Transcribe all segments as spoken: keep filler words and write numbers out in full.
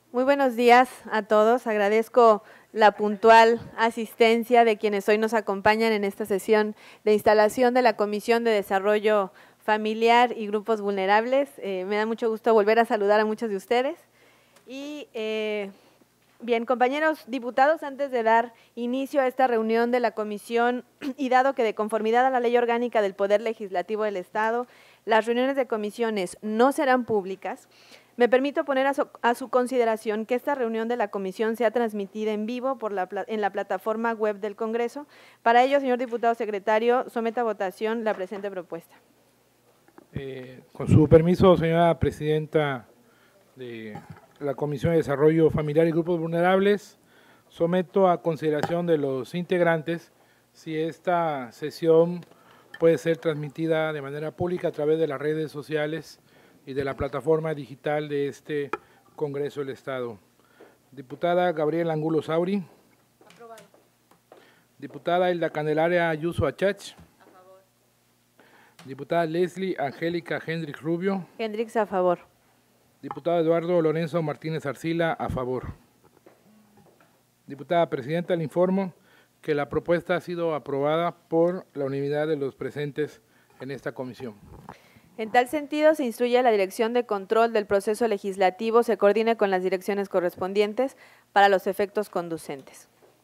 Muy buenos días a todos. Agradezco la puntual asistencia de quienes hoy nos acompañan en esta sesión de instalación de la Comisión de Desarrollo Familiar y Grupos Vulnerables. Eh, me da mucho gusto volver a saludar a muchos de ustedes. Y eh, bien, compañeros diputados, antes de dar inicio a esta reunión de la comisión y dado que de conformidad a la Ley Orgánica del Poder Legislativo del Estado, las reuniones de comisiones no serán públicas, me permito poner a su, a su consideración que esta reunión de la comisión sea transmitida en vivo por la, en la plataforma web del Congreso. Para ello, señor diputado secretario, someta a votación la presente propuesta. Eh, con su permiso, señora presidenta de la Comisión de Desarrollo Familiar y Grupos Vulnerables, someto a consideración de los integrantes si esta sesión puede ser transmitida de manera pública a través de las redes sociales y de la plataforma digital de este Congreso del Estado. Diputada Gabriela Angulo Sauri. Aprobado. Diputada Hilda Candelaria Ayuso Achach. A favor. Diputada Leslie Angélica Hendrix Rubio. Hendrix, a favor. Diputado Eduardo Lorenzo Martínez Arcila, a favor. Diputada Presidenta, le informo que la propuesta ha sido aprobada por la unanimidad de los presentes en esta comisión. En tal sentido, se instruye a la Dirección de Control del Proceso Legislativo se coordine con las direcciones correspondientes para los efectos conducentes.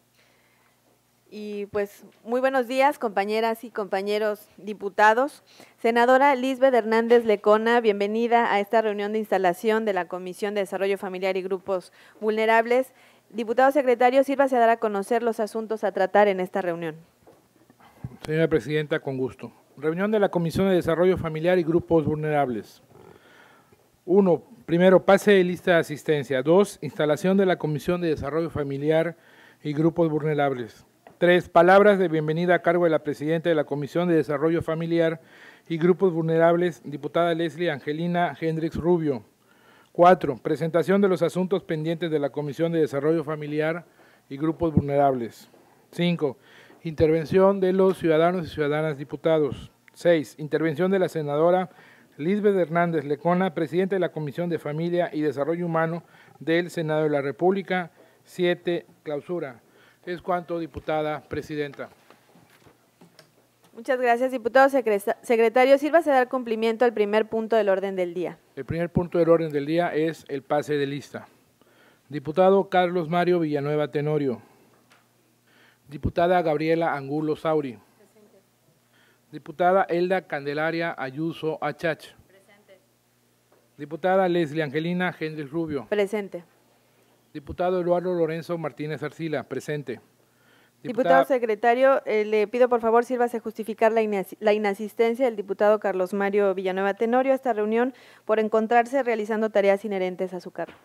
Y pues, muy buenos días, compañeras y compañeros diputados. Senadora Lisbeth Hernández Lecona, bienvenida a esta reunión de instalación de la Comisión de Desarrollo Familiar y Grupos Vulnerables. Diputado secretario, sírvase a dar a conocer los asuntos a tratar en esta reunión. Señora Presidenta, con gusto. Reunión de la Comisión de Desarrollo Familiar y Grupos Vulnerables. Uno, primero, pase de lista de asistencia. Dos, instalación de la Comisión de Desarrollo Familiar y Grupos Vulnerables. Tres, palabras de bienvenida a cargo de la Presidenta de la Comisión de Desarrollo Familiar y Grupos Vulnerables, diputada Leslie Angelina Hendrix Rubio. Cuatro, presentación de los asuntos pendientes de la Comisión de Desarrollo Familiar y Grupos Vulnerables. Cinco, intervención de los ciudadanos y ciudadanas diputados. Seis, intervención de la senadora Lisbeth Hernández Lecona, presidenta de la Comisión de Familia y Desarrollo Humano del Senado de la República. Siete, clausura. Es cuanto, diputada presidenta. Muchas gracias, diputado secretario. Sírvase a dar cumplimiento al primer punto del orden del día. El primer punto del orden del día es el pase de lista. Diputado Carlos Mario Villanueva Tenorio. Diputada Gabriela Angulo Sauri. Presente. Diputada Hilda Candelaria Ayuso Achach. Presente. Diputada Leslie Angelina Hendrix Rubio. Presente. Diputado Eduardo Lorenzo Martínez Arcila, presente. Diputada, diputado secretario, eh, le pido por favor sírvase a justificar la, inas la inasistencia del diputado Carlos Mario Villanueva Tenorio a esta reunión por encontrarse realizando tareas inherentes a su cargo.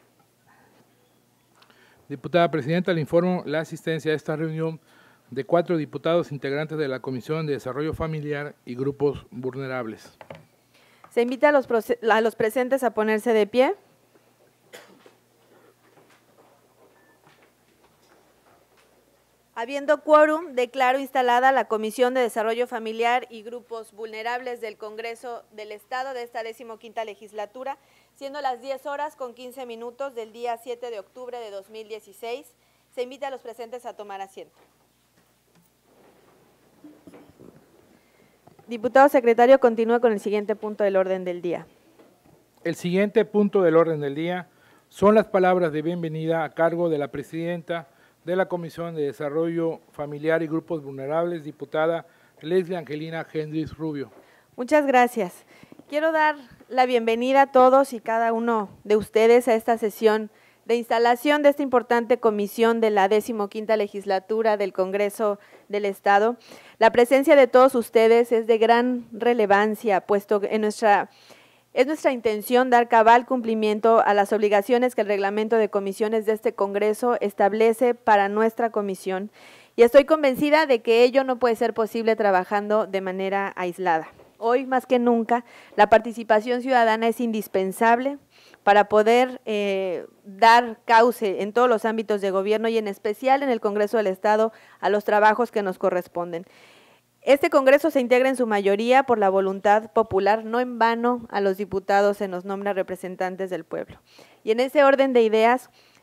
Diputada Presidenta, le informo la asistencia a esta reunión de cuatro diputados integrantes de la Comisión de Desarrollo Familiar y Grupos Vulnerables. Se invita a los, a los presentes a ponerse de pie. Habiendo quórum, declaro instalada la Comisión de Desarrollo Familiar y Grupos Vulnerables del Congreso del Estado de esta decimoquinta legislatura, siendo las diez horas con quince minutos del día siete de octubre de dos mil dieciséis. Se invita a los presentes a tomar asiento. Diputado secretario, continúa con el siguiente punto del orden del día. El siguiente punto del orden del día son las palabras de bienvenida a cargo de la Presidenta de la Comisión de Desarrollo Familiar y Grupos Vulnerables, diputada Leslie Angelina Hendrix Rubio. Muchas gracias. Quiero dar la bienvenida a todos y cada uno de ustedes a esta sesión de instalación de esta importante comisión de la decimoquinta legislatura del Congreso del Estado. La presencia de todos ustedes es de gran relevancia, puesto que en nuestra Es nuestra intención dar cabal cumplimiento a las obligaciones que el reglamento de comisiones de este Congreso establece para nuestra comisión y estoy convencida de que ello no puede ser posible trabajando de manera aislada. Hoy más que nunca la participación ciudadana es indispensable para poder eh, dar cauce en todos los ámbitos de gobierno y en especial en el Congreso del Estado a los trabajos que nos corresponden. Este Congreso se integra en su mayoría por la voluntad popular, no en vano a los diputados se nos nombra representantes del pueblo. Y en ese orden de ideas,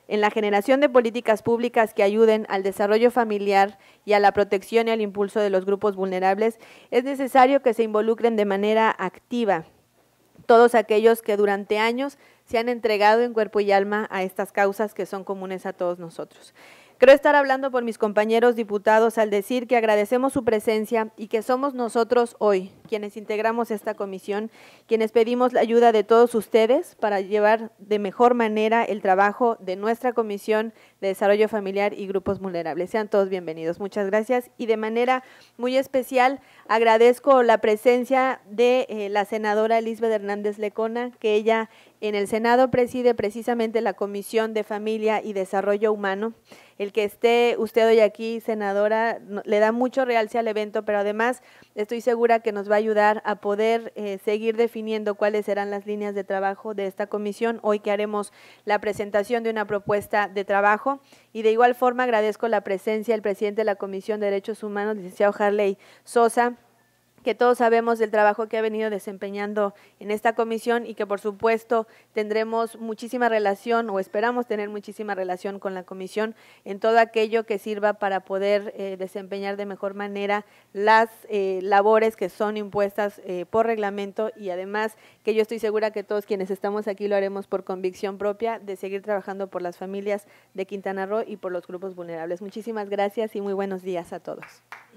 en la generación de políticas públicas que ayuden al desarrollo familiar y a la protección y al impulso de los grupos vulnerables, es necesario que se involucren de manera activa todos aquellos que durante años se han entregado en cuerpo y alma a estas causas que son comunes a todos nosotros. Creo estar hablando por mis compañeros diputados al decir que agradecemos su presencia y que somos nosotros hoy, quienes integramos esta comisión, quienes pedimos la ayuda de todos ustedes para llevar de mejor manera el trabajo de nuestra Comisión de Desarrollo Familiar y Grupos Vulnerables. Sean todos bienvenidos. Muchas gracias y de manera muy especial agradezco la presencia de eh, la senadora Lisbeth Hernández Lecona, que ella en el Senado preside precisamente la Comisión de Familia y Desarrollo Humano. El que esté usted hoy aquí, senadora, le da mucho realce al evento, pero además estoy segura que nos va a ayudar a poder eh, seguir definiendo cuáles serán las líneas de trabajo de esta comisión, hoy que haremos la presentación de una propuesta de trabajo. Y de igual forma agradezco la presencia del presidente de la Comisión de Derechos Humanos, licenciado Harley Sosa, que todos sabemos del trabajo que ha venido desempeñando en esta comisión y que por supuesto tendremos muchísima relación o esperamos tener muchísima relación con la comisión en todo aquello que sirva para poder eh, desempeñar de mejor manera las eh, labores que son impuestas eh, por reglamento y además que yo estoy segura que todos quienes estamos aquí lo haremos por convicción propia de seguir trabajando por las familias de Quintana Roo y por los grupos vulnerables. Muchísimas gracias y muy buenos días a todos.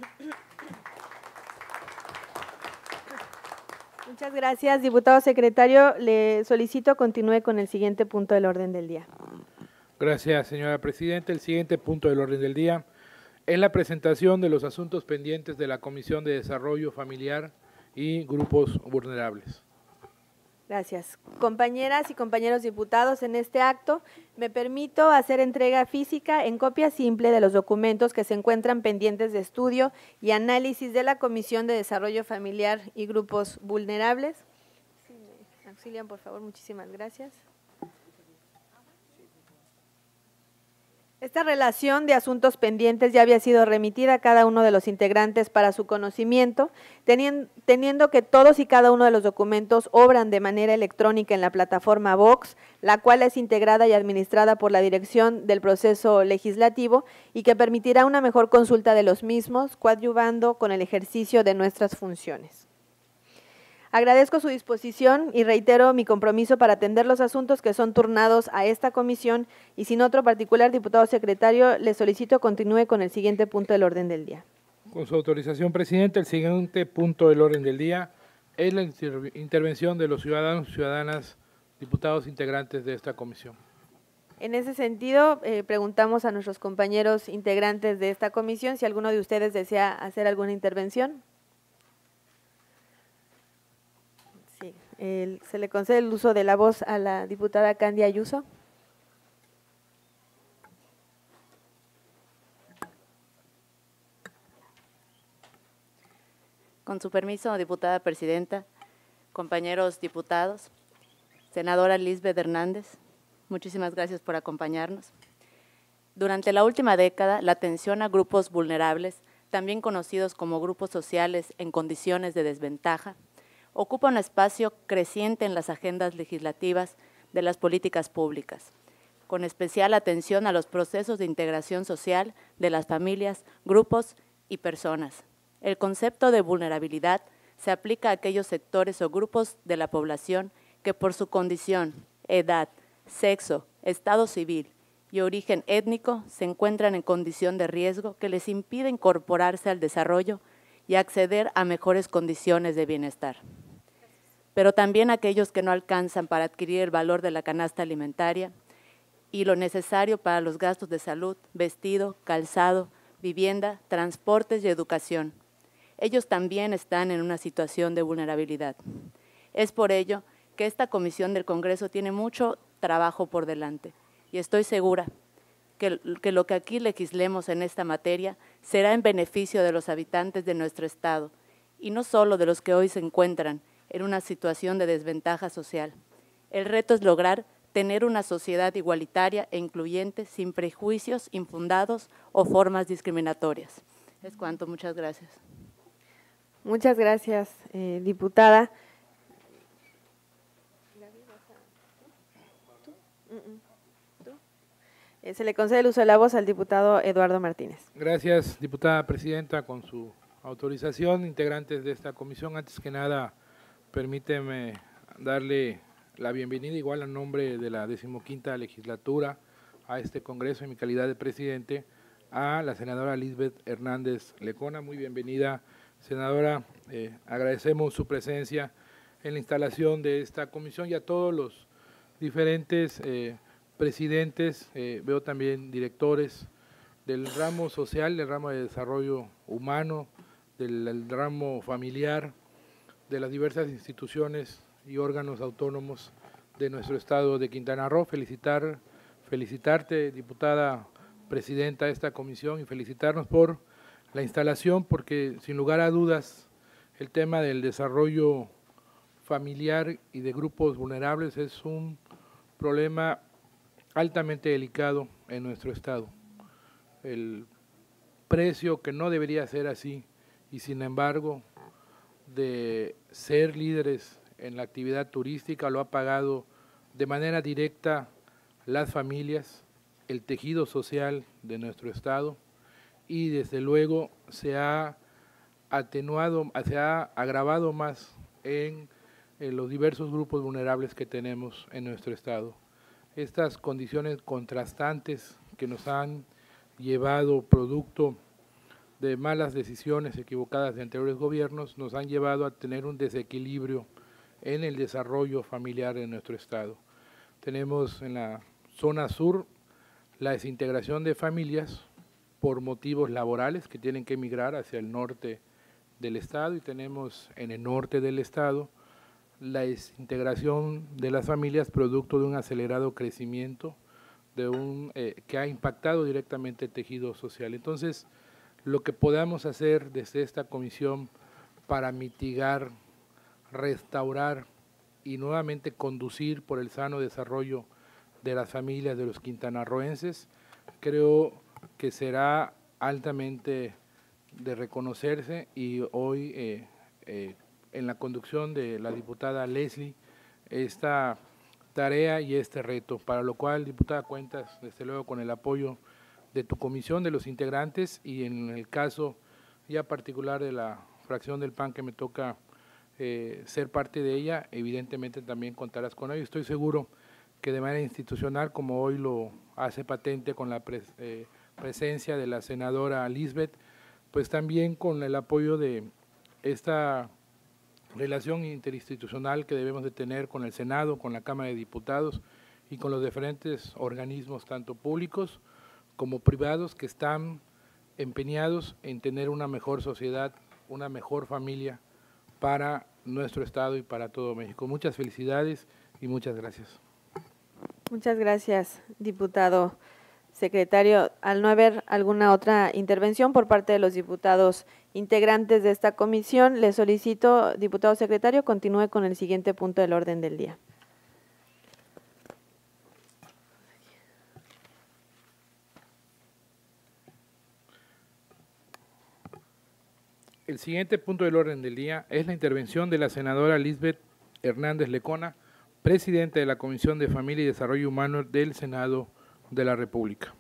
Muchas gracias, diputado secretario. Le solicito continúe con el siguiente punto del orden del día. Gracias, señora presidenta. El siguiente punto del orden del día es la presentación de los asuntos pendientes de la Comisión de Desarrollo Familiar y Grupos Vulnerables. Gracias. Compañeras y compañeros diputados, en este acto me permito hacer entrega física en copia simple de los documentos que se encuentran pendientes de estudio y análisis de la Comisión de Desarrollo Familiar y Grupos Vulnerables. Si me auxilian, por favor, muchísimas gracias. Esta relación de asuntos pendientes ya había sido remitida a cada uno de los integrantes para su conocimiento, teniendo que todos y cada uno de los documentos obran de manera electrónica en la plataforma Vox, la cual es integrada y administrada por la Dirección del Proceso Legislativo y que permitirá una mejor consulta de los mismos, coadyuvando con el ejercicio de nuestras funciones. Agradezco su disposición y reitero mi compromiso para atender los asuntos que son turnados a esta comisión y sin otro particular, diputado secretario, le solicito continúe con el siguiente punto del orden del día. Con su autorización, presidente, el siguiente punto del orden del día es la inter intervención de los ciudadanos y ciudadanas, diputados integrantes de esta comisión. En ese sentido, eh, preguntamos a nuestros compañeros integrantes de esta comisión si alguno de ustedes desea hacer alguna intervención. Sí, el, se le concede el uso de la voz a la diputada Candia Ayuso. Con su permiso, diputada presidenta, compañeros diputados, senadora Lisbeth Hernández, muchísimas gracias por acompañarnos. Durante la última década, la atención a grupos vulnerables, también conocidos como grupos sociales en condiciones de desventaja, ocupa un espacio creciente en las agendas legislativas de las políticas públicas, con especial atención a los procesos de integración social de las familias, grupos y personas. El concepto de vulnerabilidad se aplica a aquellos sectores o grupos de la población que por su condición, edad, sexo, estado civil y origen étnico se encuentran en condición de riesgo que les impide incorporarse al desarrollo y acceder a mejores condiciones de bienestar. Pero también aquellos que no alcanzan para adquirir el valor de la canasta alimentaria y lo necesario para los gastos de salud, vestido, calzado, vivienda, transportes y educación. Ellos también están en una situación de vulnerabilidad. Es por ello que esta comisión del Congreso tiene mucho trabajo por delante y estoy segura que, que lo que aquí legislemos en esta materia será en beneficio de los habitantes de nuestro Estado y no solo de los que hoy se encuentran en una situación de desventaja social. El reto es lograr tener una sociedad igualitaria e incluyente sin prejuicios infundados o formas discriminatorias. Es cuanto, muchas gracias. Muchas gracias, eh, diputada. Eh, se le concede el uso de la voz al diputado Eduardo Martínez. Gracias, diputada presidenta, con su autorización, integrantes de esta comisión. Antes que nada, permíteme darle la bienvenida, igual a nombre de la decimoquinta legislatura, a este Congreso en mi calidad de presidente, a la senadora Lisbeth Hernández Lecona. Muy bienvenida, senadora. Eh, agradecemos su presencia en la instalación de esta comisión y a todos los diferentes eh, presidentes, eh, veo también directores del ramo social, del ramo de desarrollo humano, del, del ramo familiar, de las diversas instituciones y órganos autónomos de nuestro estado de Quintana Roo. Felicitar, felicitarte, diputada presidenta de esta comisión, y felicitarnos por la instalación, porque sin lugar a dudas el tema del desarrollo familiar y de grupos vulnerables es un problema altamente delicado en nuestro estado. El precio, que no debería ser así, y sin embargo de ser líderes en la actividad turística, lo ha pagado de manera directa las familias, el tejido social de nuestro estado, y desde luego se ha atenuado, se ha agravado más en, en los diversos grupos vulnerables que tenemos en nuestro estado. Estas condiciones contrastantes que nos han llevado, producto de malas decisiones equivocadas de anteriores gobiernos, nos han llevado a tener un desequilibrio en el desarrollo familiar de nuestro estado. Tenemos en la zona sur la desintegración de familias por motivos laborales que tienen que emigrar hacia el norte del estado, y tenemos en el norte del estado la desintegración de las familias producto de un acelerado crecimiento de un eh, que ha impactado directamente el tejido social. Entonces, lo que podamos hacer desde esta comisión para mitigar, restaurar y nuevamente conducir por el sano desarrollo de las familias de los quintanarroenses, creo que será altamente de reconocerse, y hoy eh, eh, en la conducción de la diputada Leslie esta tarea y este reto, para lo cual, diputada, cuentas desde luego con el apoyo de tu comisión, de los integrantes, y en el caso ya particular de la fracción del P A N que me toca eh, ser parte de ella, evidentemente también contarás con ello. Estoy seguro que de manera institucional, como hoy lo hace patente con la pres, eh, presencia de la senadora Lisbeth, pues también con el apoyo de esta relación interinstitucional que debemos de tener con el Senado, con la Cámara de Diputados y con los diferentes organismos, tanto públicos como privados, que están empeñados en tener una mejor sociedad, una mejor familia para nuestro estado y para todo México. Muchas felicidades y muchas gracias. Muchas gracias, diputado secretario. Al no haber alguna otra intervención por parte de los diputados integrantes de esta comisión, le solicito, diputado secretario, continúe con el siguiente punto del orden del día. El siguiente punto del orden del día es la intervención de la senadora Lisbeth Hernández Lecona, presidenta de la Comisión de Familia y Desarrollo Humano del Senado de la República.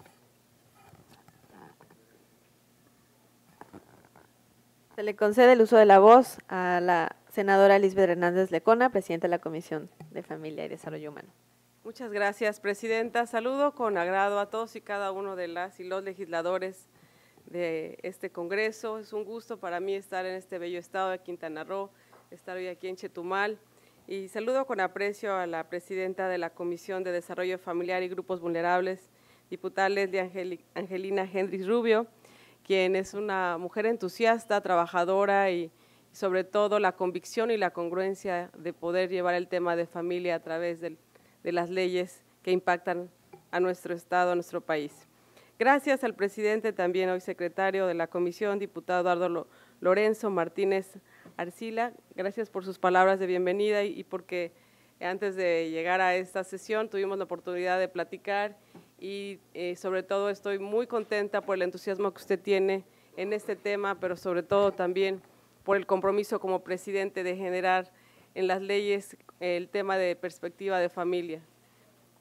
Se le concede el uso de la voz a la senadora Lisbeth Hernández Lecona, presidenta de la Comisión de Familia y Desarrollo Humano. Muchas gracias, presidenta. Saludo con agrado a todos y cada uno de las y los legisladores de este Congreso. Es un gusto para mí estar en este bello estado de Quintana Roo, estar hoy aquí en Chetumal, y saludo con aprecio a la presidenta de la Comisión de Desarrollo Familiar y Grupos Vulnerables, diputada Leslie Angel Angelina Hendrix Rubio, quien es una mujer entusiasta, trabajadora, y sobre todo la convicción y la congruencia de poder llevar el tema de familia a través de, de las leyes que impactan a nuestro estado, a nuestro país. Gracias al presidente, también hoy secretario de la comisión, diputado Eduardo Lorenzo Martínez Arcila, gracias por sus palabras de bienvenida y, y porque antes de llegar a esta sesión tuvimos la oportunidad de platicar y eh, sobre todo estoy muy contenta por el entusiasmo que usted tiene en este tema, pero sobre todo también por el compromiso como presidente de generar en las leyes el tema de perspectiva de familia.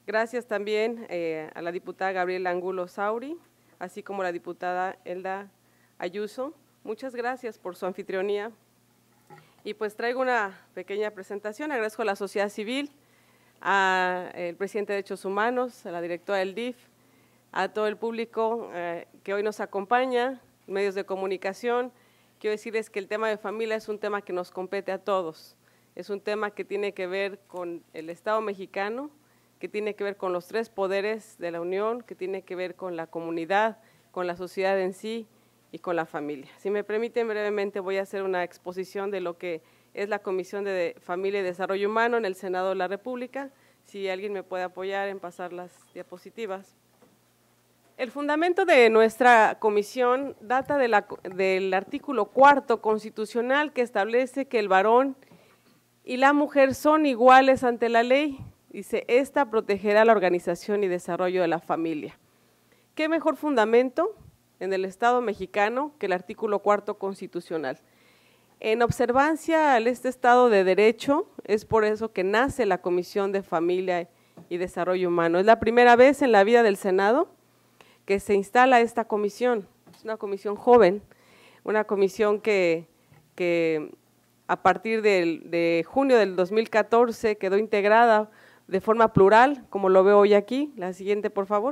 Gracias también eh, a la diputada Gabriela Angulo Sauri, así como a la diputada Elda Ayuso. Muchas gracias por su anfitrionía. Y pues traigo una pequeña presentación. Agradezco a la sociedad civil, al presidente de Derechos Humanos, a la directora del D I F, a todo el público eh, que hoy nos acompaña, medios de comunicación. Quiero decirles que el tema de familia es un tema que nos compete a todos. Es un tema que tiene que ver con el Estado mexicano, que tiene que ver con los tres poderes de la Unión, que tiene que ver con la comunidad, con la sociedad en sí y con la familia. Si me permiten, brevemente voy a hacer una exposición de lo que es la Comisión de Familia y Desarrollo Humano en el Senado de la República. Si alguien me puede apoyar en pasar las diapositivas. El fundamento de nuestra comisión data de la, del artículo cuarto constitucional que establece que el varón y la mujer son iguales ante la ley. Dice, esta protegerá la organización y desarrollo de la familia. ¿Qué mejor fundamento en el Estado mexicano que el artículo cuarto constitucional? En observancia a este Estado de Derecho, es por eso que nace la Comisión de Familia y Desarrollo Humano. Es la primera vez en la vida del Senado que se instala esta comisión. Es una comisión joven, una comisión que, que a partir del, de junio del dos mil catorce quedó integrada de forma plural, como lo veo hoy aquí. La siguiente, por favor.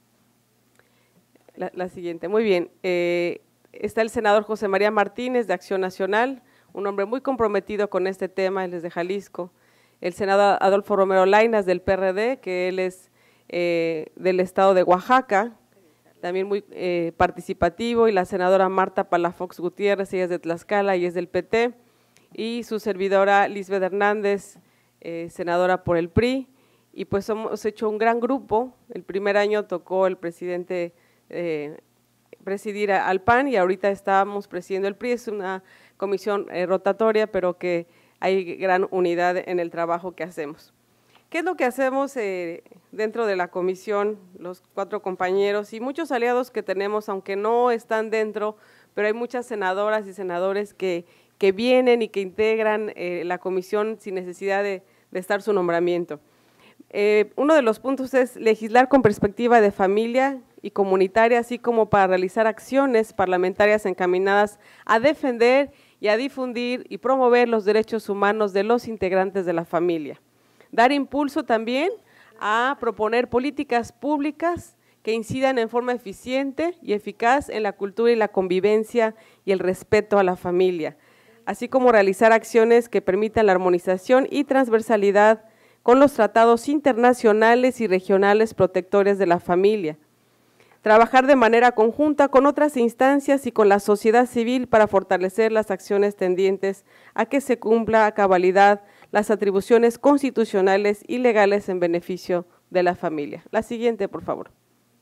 La, la siguiente, muy bien. Eh, está el senador José María Martínez de Acción Nacional, un hombre muy comprometido con este tema, él es de Jalisco. El senador Adolfo Romero Lainas del P R D, que él es eh, del estado de Oaxaca, también muy eh, participativo, y la senadora Marta Palafox Gutiérrez, ella es de Tlaxcala y es del P T, y su servidora Lisbeth Hernández, Eh, senadora por el P R I, y pues hemos hecho un gran grupo. El primer año tocó el presidente eh, presidir al P A N y ahorita estamos presidiendo el P R I. Es una comisión eh, rotatoria, pero que hay gran unidad en el trabajo que hacemos. ¿Qué es lo que hacemos eh, dentro de la comisión, los cuatro compañeros y muchos aliados que tenemos, aunque no están dentro, pero hay muchas senadoras y senadores que, que vienen y que integran eh, la comisión sin necesidad de de estar su nombramiento? Eh, uno de los puntos es legislar con perspectiva de familia y comunitaria, así como para realizar acciones parlamentarias encaminadas a defender y a difundir y promover los derechos humanos de los integrantes de la familia. Dar impulso también a proponer políticas públicas que incidan en forma eficiente y eficaz en la cultura y la convivencia y el respeto a la familia, así como realizar acciones que permitan la armonización y transversalidad con los tratados internacionales y regionales protectores de la familia. Trabajar de manera conjunta con otras instancias y con la sociedad civil para fortalecer las acciones tendientes a que se cumpla a cabalidad las atribuciones constitucionales y legales en beneficio de la familia. La siguiente, por favor.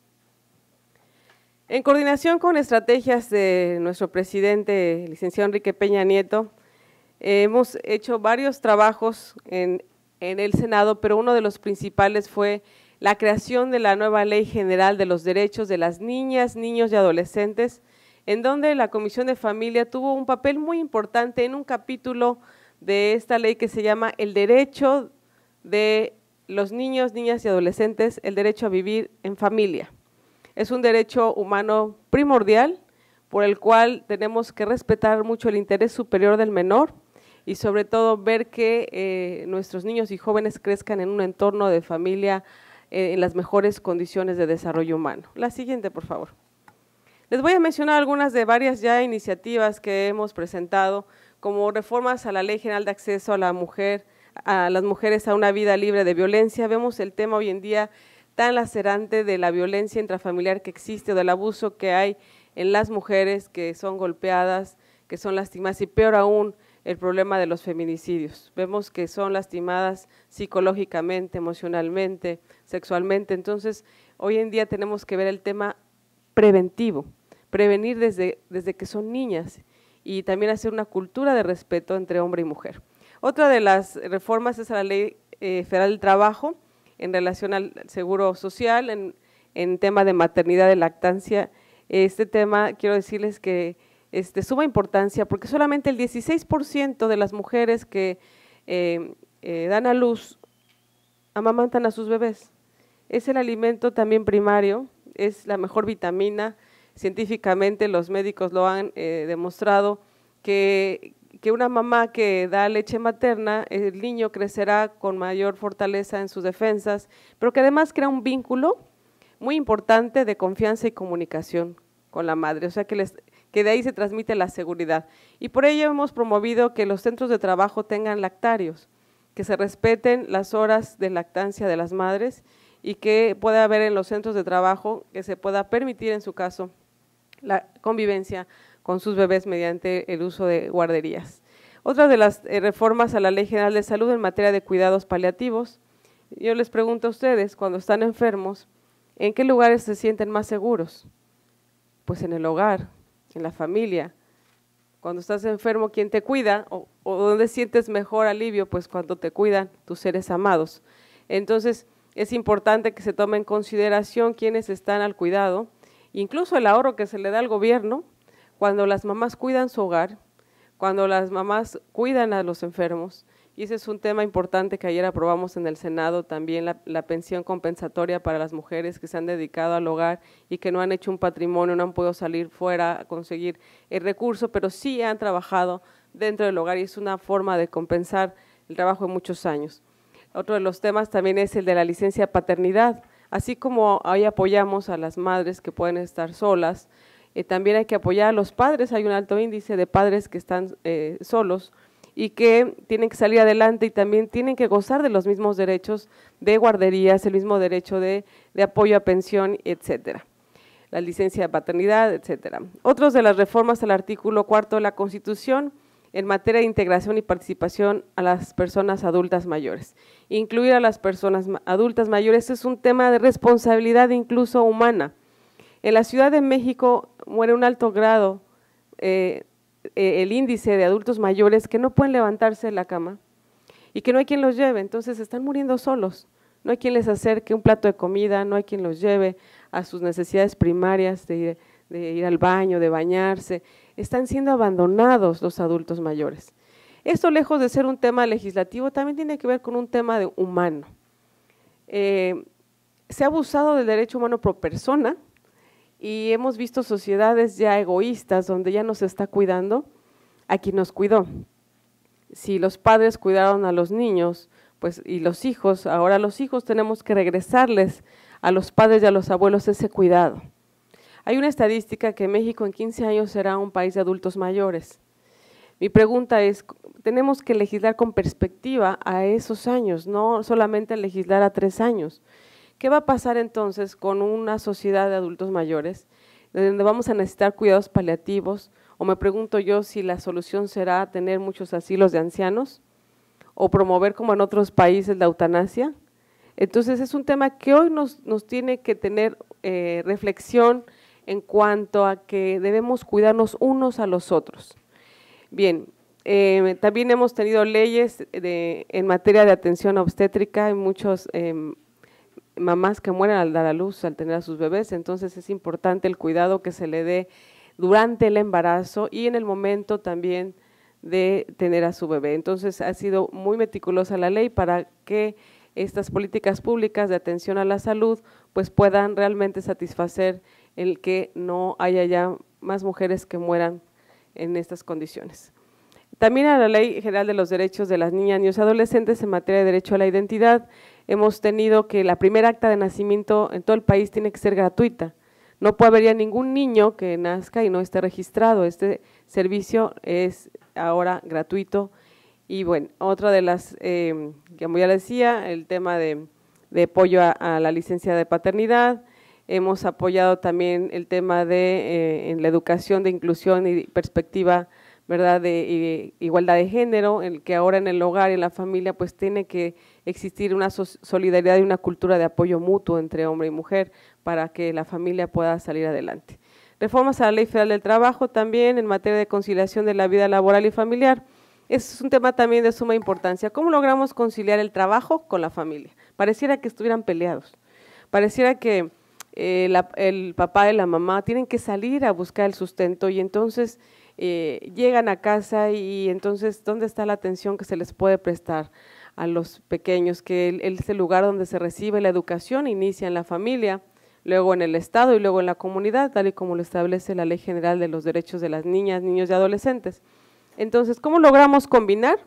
En coordinación con estrategias de nuestro presidente, licenciado Enrique Peña Nieto, eh, hemos hecho varios trabajos en, en el Senado, pero uno de los principales fue la creación de la nueva Ley General de los Derechos de las Niñas, Niños y Adolescentes, en donde la Comisión de Familia tuvo un papel muy importante en un capítulo de esta ley que se llama el derecho de los niños, niñas y adolescentes, el derecho a vivir en familia. Es un derecho humano primordial por el cual tenemos que respetar mucho el interés superior del menor y sobre todo ver que eh, nuestros niños y jóvenes crezcan en un entorno de familia eh, en las mejores condiciones de desarrollo humano. La siguiente, por favor. Les voy a mencionar algunas de varias ya iniciativas que hemos presentado, como reformas a la Ley General de Acceso a la Mujer, a las mujeres a una vida libre de violencia. Vemos el tema hoy en día tan lacerante de la violencia intrafamiliar que existe o del abuso que hay en las mujeres que son golpeadas, que son lastimadas y peor aún el problema de los feminicidios. Vemos que son lastimadas psicológicamente, emocionalmente, sexualmente. Entonces, hoy en día tenemos que ver el tema preventivo, prevenir desde, desde que son niñas y también hacer una cultura de respeto entre hombre y mujer. Otra de las reformas es a la Ley eh, Federal del Trabajo en relación al seguro social, en, en tema de maternidad, de lactancia. Este tema, quiero decirles que es de suma importancia porque solamente el dieciséis por ciento de las mujeres que eh, eh, dan a luz amamantan a sus bebés Es el alimento también primario, es la mejor vitamina, científicamente los médicos lo han eh, demostrado, que, que una mamá que da leche materna, el niño crecerá con mayor fortaleza en sus defensas, pero que además crea un vínculo muy importante de confianza y comunicación con la madre, o sea que, les, que de ahí se transmite la seguridad. Y por ello hemos promovido que los centros de trabajo tengan lactarios, que se respeten las horas de lactancia de las madres y que pueda haber en los centros de trabajo, que se pueda permitir en su caso la convivencia con sus bebés mediante el uso de guarderías. Otra de las eh, reformas a la Ley General de Salud en materia de cuidados paliativos, yo les pregunto a ustedes, cuando están enfermos, ¿en qué lugares se sienten más seguros? Pues en el hogar, en la familia. Cuando estás enfermo, ¿quién te cuida? ¿O, o dónde sientes mejor alivio? Pues cuando te cuidan tus seres amados. Entonces, es importante que se tome en consideración quienes están al cuidado, incluso el ahorro que se le da al gobierno, cuando las mamás cuidan su hogar, cuando las mamás cuidan a los enfermos, y ese es un tema importante que ayer aprobamos en el Senado, también la, la pensión compensatoria para las mujeres que se han dedicado al hogar y que no han hecho un patrimonio, no han podido salir fuera a conseguir el recurso, pero sí han trabajado dentro del hogar y es una forma de compensar el trabajo de muchos años. Otro de los temas también es el de la licencia de paternidad, así como ahí apoyamos a las madres que pueden estar solas, eh, también hay que apoyar a los padres, hay un alto índice de padres que están eh, solos y que tienen que salir adelante y también tienen que gozar de los mismos derechos de guarderías, el mismo derecho de, de apoyo a pensión, etcétera, la licencia de paternidad, etcétera. Otros de las reformas al artículo cuarto de la Constitución en materia de integración y participación a las personas adultas mayores. Incluir a las personas adultas mayores es un tema de responsabilidad incluso humana. En la Ciudad de México muere un alto grado eh, el índice de adultos mayores que no pueden levantarse de la cama y que no hay quien los lleve, entonces están muriendo solos, no hay quien les acerque un plato de comida, no hay quien los lleve a sus necesidades primarias de ir, de ir al baño, de bañarse, están siendo abandonados los adultos mayores. Esto, lejos de ser un tema legislativo, también tiene que ver con un tema de humano. Eh, se ha abusado del derecho humano por persona y hemos visto sociedades ya egoístas donde ya no se está cuidando a quien nos cuidó. Si los padres cuidaron a los niños, pues y los hijos, ahora los hijos tenemos que regresarles a los padres y a los abuelos ese cuidado. Hay una estadística que México en quince años será un país de adultos mayores. Mi pregunta es, tenemos que legislar con perspectiva a esos años, no solamente legislar a tres años. ¿Qué va a pasar entonces con una sociedad de adultos mayores, donde vamos a necesitar cuidados paliativos? O me pregunto yo si la solución será tener muchos asilos de ancianos o promover como en otros países la eutanasia. Entonces es un tema que hoy nos, nos tiene que tener eh, reflexión en cuanto a que debemos cuidarnos unos a los otros. Bien, eh, también hemos tenido leyes de, en materia de atención obstétrica, hay muchos eh, mamás que mueren al dar a luz, al tener a sus bebés, entonces es importante el cuidado que se le dé durante el embarazo y en el momento también de tener a su bebé. Entonces ha sido muy meticulosa la ley para que estas políticas públicas de atención a la salud pues puedan realmente satisfacer el que no haya ya más mujeres que mueran en estas condiciones. También a la Ley General de los Derechos de las Niñas, Niños y Adolescentes en materia de derecho a la identidad, hemos tenido que la primera acta de nacimiento en todo el país tiene que ser gratuita. No puede haber ya ningún niño que nazca y no esté registrado. Este servicio es ahora gratuito. Y bueno, otra de las, eh, como ya decía, el tema de, de apoyo a, a la licencia de paternidad. Hemos apoyado también el tema de eh, en la educación de inclusión y perspectiva, ¿verdad?, de igualdad de género, en el que ahora en el hogar y en la familia pues tiene que existir una solidaridad y una cultura de apoyo mutuo entre hombre y mujer para que la familia pueda salir adelante. Reformas a la Ley Federal del Trabajo también en materia de conciliación de la vida laboral y familiar. Es un tema también de suma importancia. ¿Cómo logramos conciliar el trabajo con la familia? Pareciera que estuvieran peleados, pareciera que eh, la, el papá y la mamá tienen que salir a buscar el sustento y entonces Eh, llegan a casa y entonces, ¿dónde está la atención que se les puede prestar a los pequeños, que él, él es el lugar donde se recibe la educación, inicia en la familia, luego en el Estado y luego en la comunidad, tal y como lo establece la Ley General de los Derechos de las Niñas, Niños y Adolescentes. Entonces, ¿cómo logramos combinar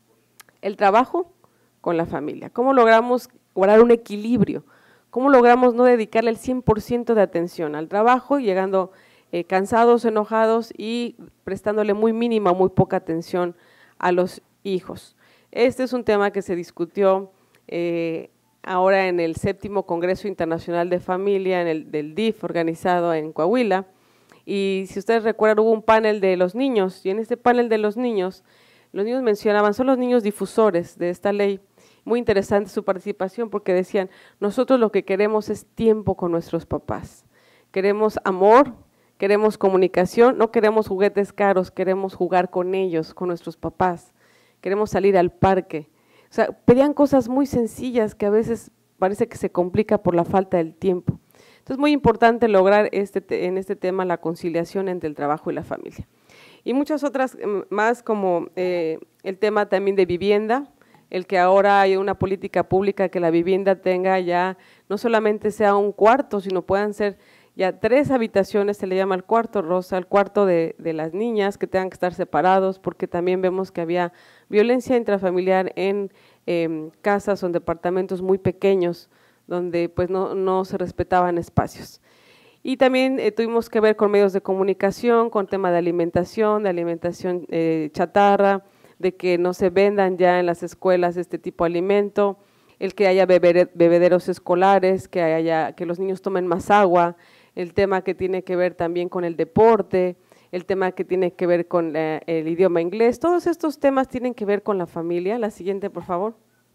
el trabajo con la familia? ¿Cómo logramos guardar un equilibrio? ¿Cómo logramos no dedicarle el cien por ciento de atención al trabajo, llegando eh, cansados, enojados y prestándole muy mínima, muy poca atención a los hijos? Este es un tema que se discutió eh, ahora en el séptimo Congreso Internacional de Familia, en el del D I F, organizado en Coahuila, y si ustedes recuerdan hubo un panel de los niños, y en este panel de los niños, los niños mencionaban, son los niños difusores de esta ley. Muy interesante su participación porque decían, nosotros lo que queremos es tiempo con nuestros papás, queremos amor, queremos comunicación, no queremos juguetes caros, queremos jugar con ellos, con nuestros papás, queremos salir al parque. O sea, pedían cosas muy sencillas que a veces parece que se complica por la falta del tiempo. Entonces, es muy importante lograr este, en este tema la conciliación entre el trabajo y la familia. Y muchas otras más como eh, el tema también de vivienda, el que ahora hay una política pública que la vivienda tenga ya, no solamente sea un cuarto, sino puedan ser ya tres habitaciones, se le llama el cuarto rosa, el cuarto de, de las niñas, que tengan que estar separados, porque también vemos que había violencia intrafamiliar en eh, casas o en departamentos muy pequeños, donde pues no, no se respetaban espacios. Y también eh, tuvimos que ver con medios de comunicación, con tema de alimentación, de alimentación eh, chatarra, de que no se vendan ya en las escuelas este tipo de alimento, el que haya bebederos escolares, que haya, que los niños tomen más agua, el tema que tiene que ver también con el deporte, el tema que tiene que ver con eh, el idioma inglés, todos estos temas tienen que ver con la familia. La siguiente, por favor.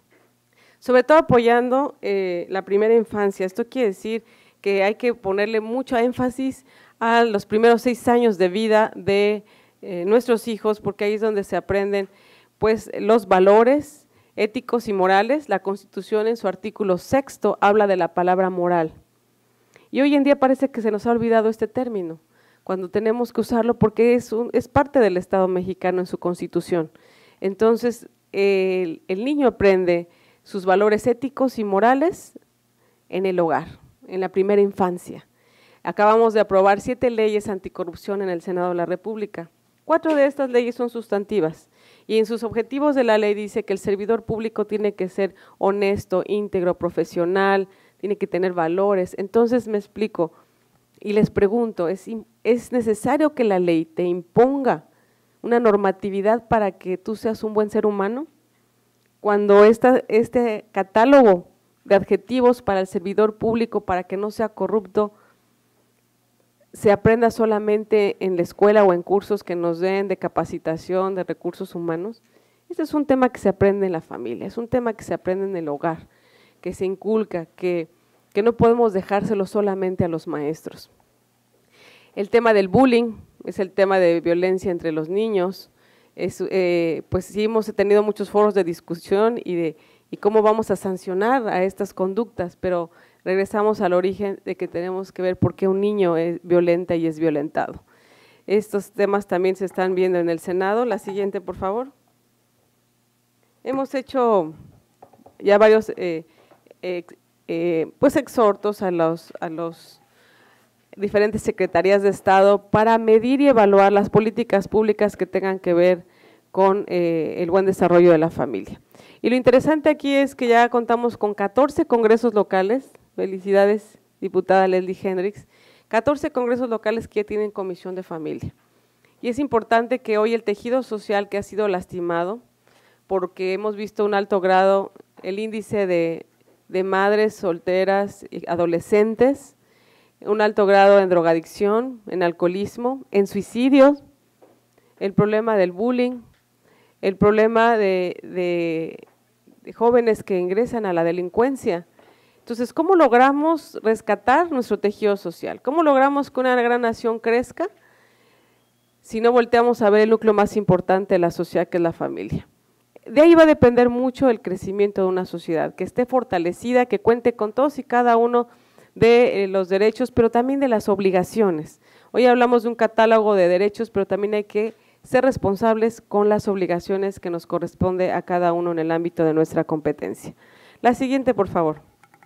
Sobre todo apoyando eh, la primera infancia, esto quiere decir que hay que ponerle mucho énfasis a los primeros seis años de vida de Eh, nuestros hijos, porque ahí es donde se aprenden pues los valores éticos y morales. La Constitución en su artículo sexto habla de la palabra moral, y hoy en día parece que se nos ha olvidado este término, cuando tenemos que usarlo porque es, un, es parte del Estado mexicano en su Constitución. Entonces el, el niño aprende sus valores éticos y morales en el hogar, en la primera infancia. Acabamos de aprobar siete leyes anticorrupción en el Senado de la República. Cuatro de estas leyes son sustantivas y en sus objetivos de la ley dice que el servidor público tiene que ser honesto, íntegro, profesional, tiene que tener valores. Entonces me explico y les pregunto, ¿es, ¿es necesario que la ley te imponga una normatividad para que tú seas un buen ser humano? Cuando esta, este catálogo de adjetivos para el servidor público, para que no sea corrupto, se aprenda solamente en la escuela o en cursos que nos den de capacitación de recursos humanos. Este es un tema que se aprende en la familia, es un tema que se aprende en el hogar, que se inculca, que, que no podemos dejárselo solamente a los maestros. El tema del bullying es el tema de violencia entre los niños, es, eh, pues sí hemos tenido muchos foros de discusión y de y cómo vamos a sancionar a estas conductas, pero regresamos al origen de que tenemos que ver por qué un niño es violenta y es violentado. Estos temas también se están viendo en el Senado. La siguiente, por favor. Hemos hecho ya varios eh, eh, eh, pues exhortos a los, a los diferentes secretarías de Estado para medir y evaluar las políticas públicas que tengan que ver con eh, el buen desarrollo de la familia. Y lo interesante aquí es que ya contamos con catorce congresos locales. Felicidades, diputada Leslie Hendricks, catorce congresos locales que ya tienen comisión de familia. Y es importante que hoy el tejido social que ha sido lastimado, porque hemos visto un alto grado, el índice de, de madres solteras y adolescentes, un alto grado en drogadicción, en alcoholismo, en suicidios, el problema del bullying, el problema de, de, de jóvenes que ingresan a la delincuencia. Entonces, ¿cómo logramos rescatar nuestro tejido social? ¿Cómo logramos que una gran nación crezca si no volteamos a ver el núcleo más importante de la sociedad, que es la familia? De ahí va a depender mucho el crecimiento de una sociedad, que esté fortalecida, que cuente con todos y cada uno de eh, los derechos, pero también de las obligaciones. Hoy hablamos de un catálogo de derechos, pero también hay que ser responsables con las obligaciones que nos corresponde a cada uno en el ámbito de nuestra competencia. La siguiente, por favor.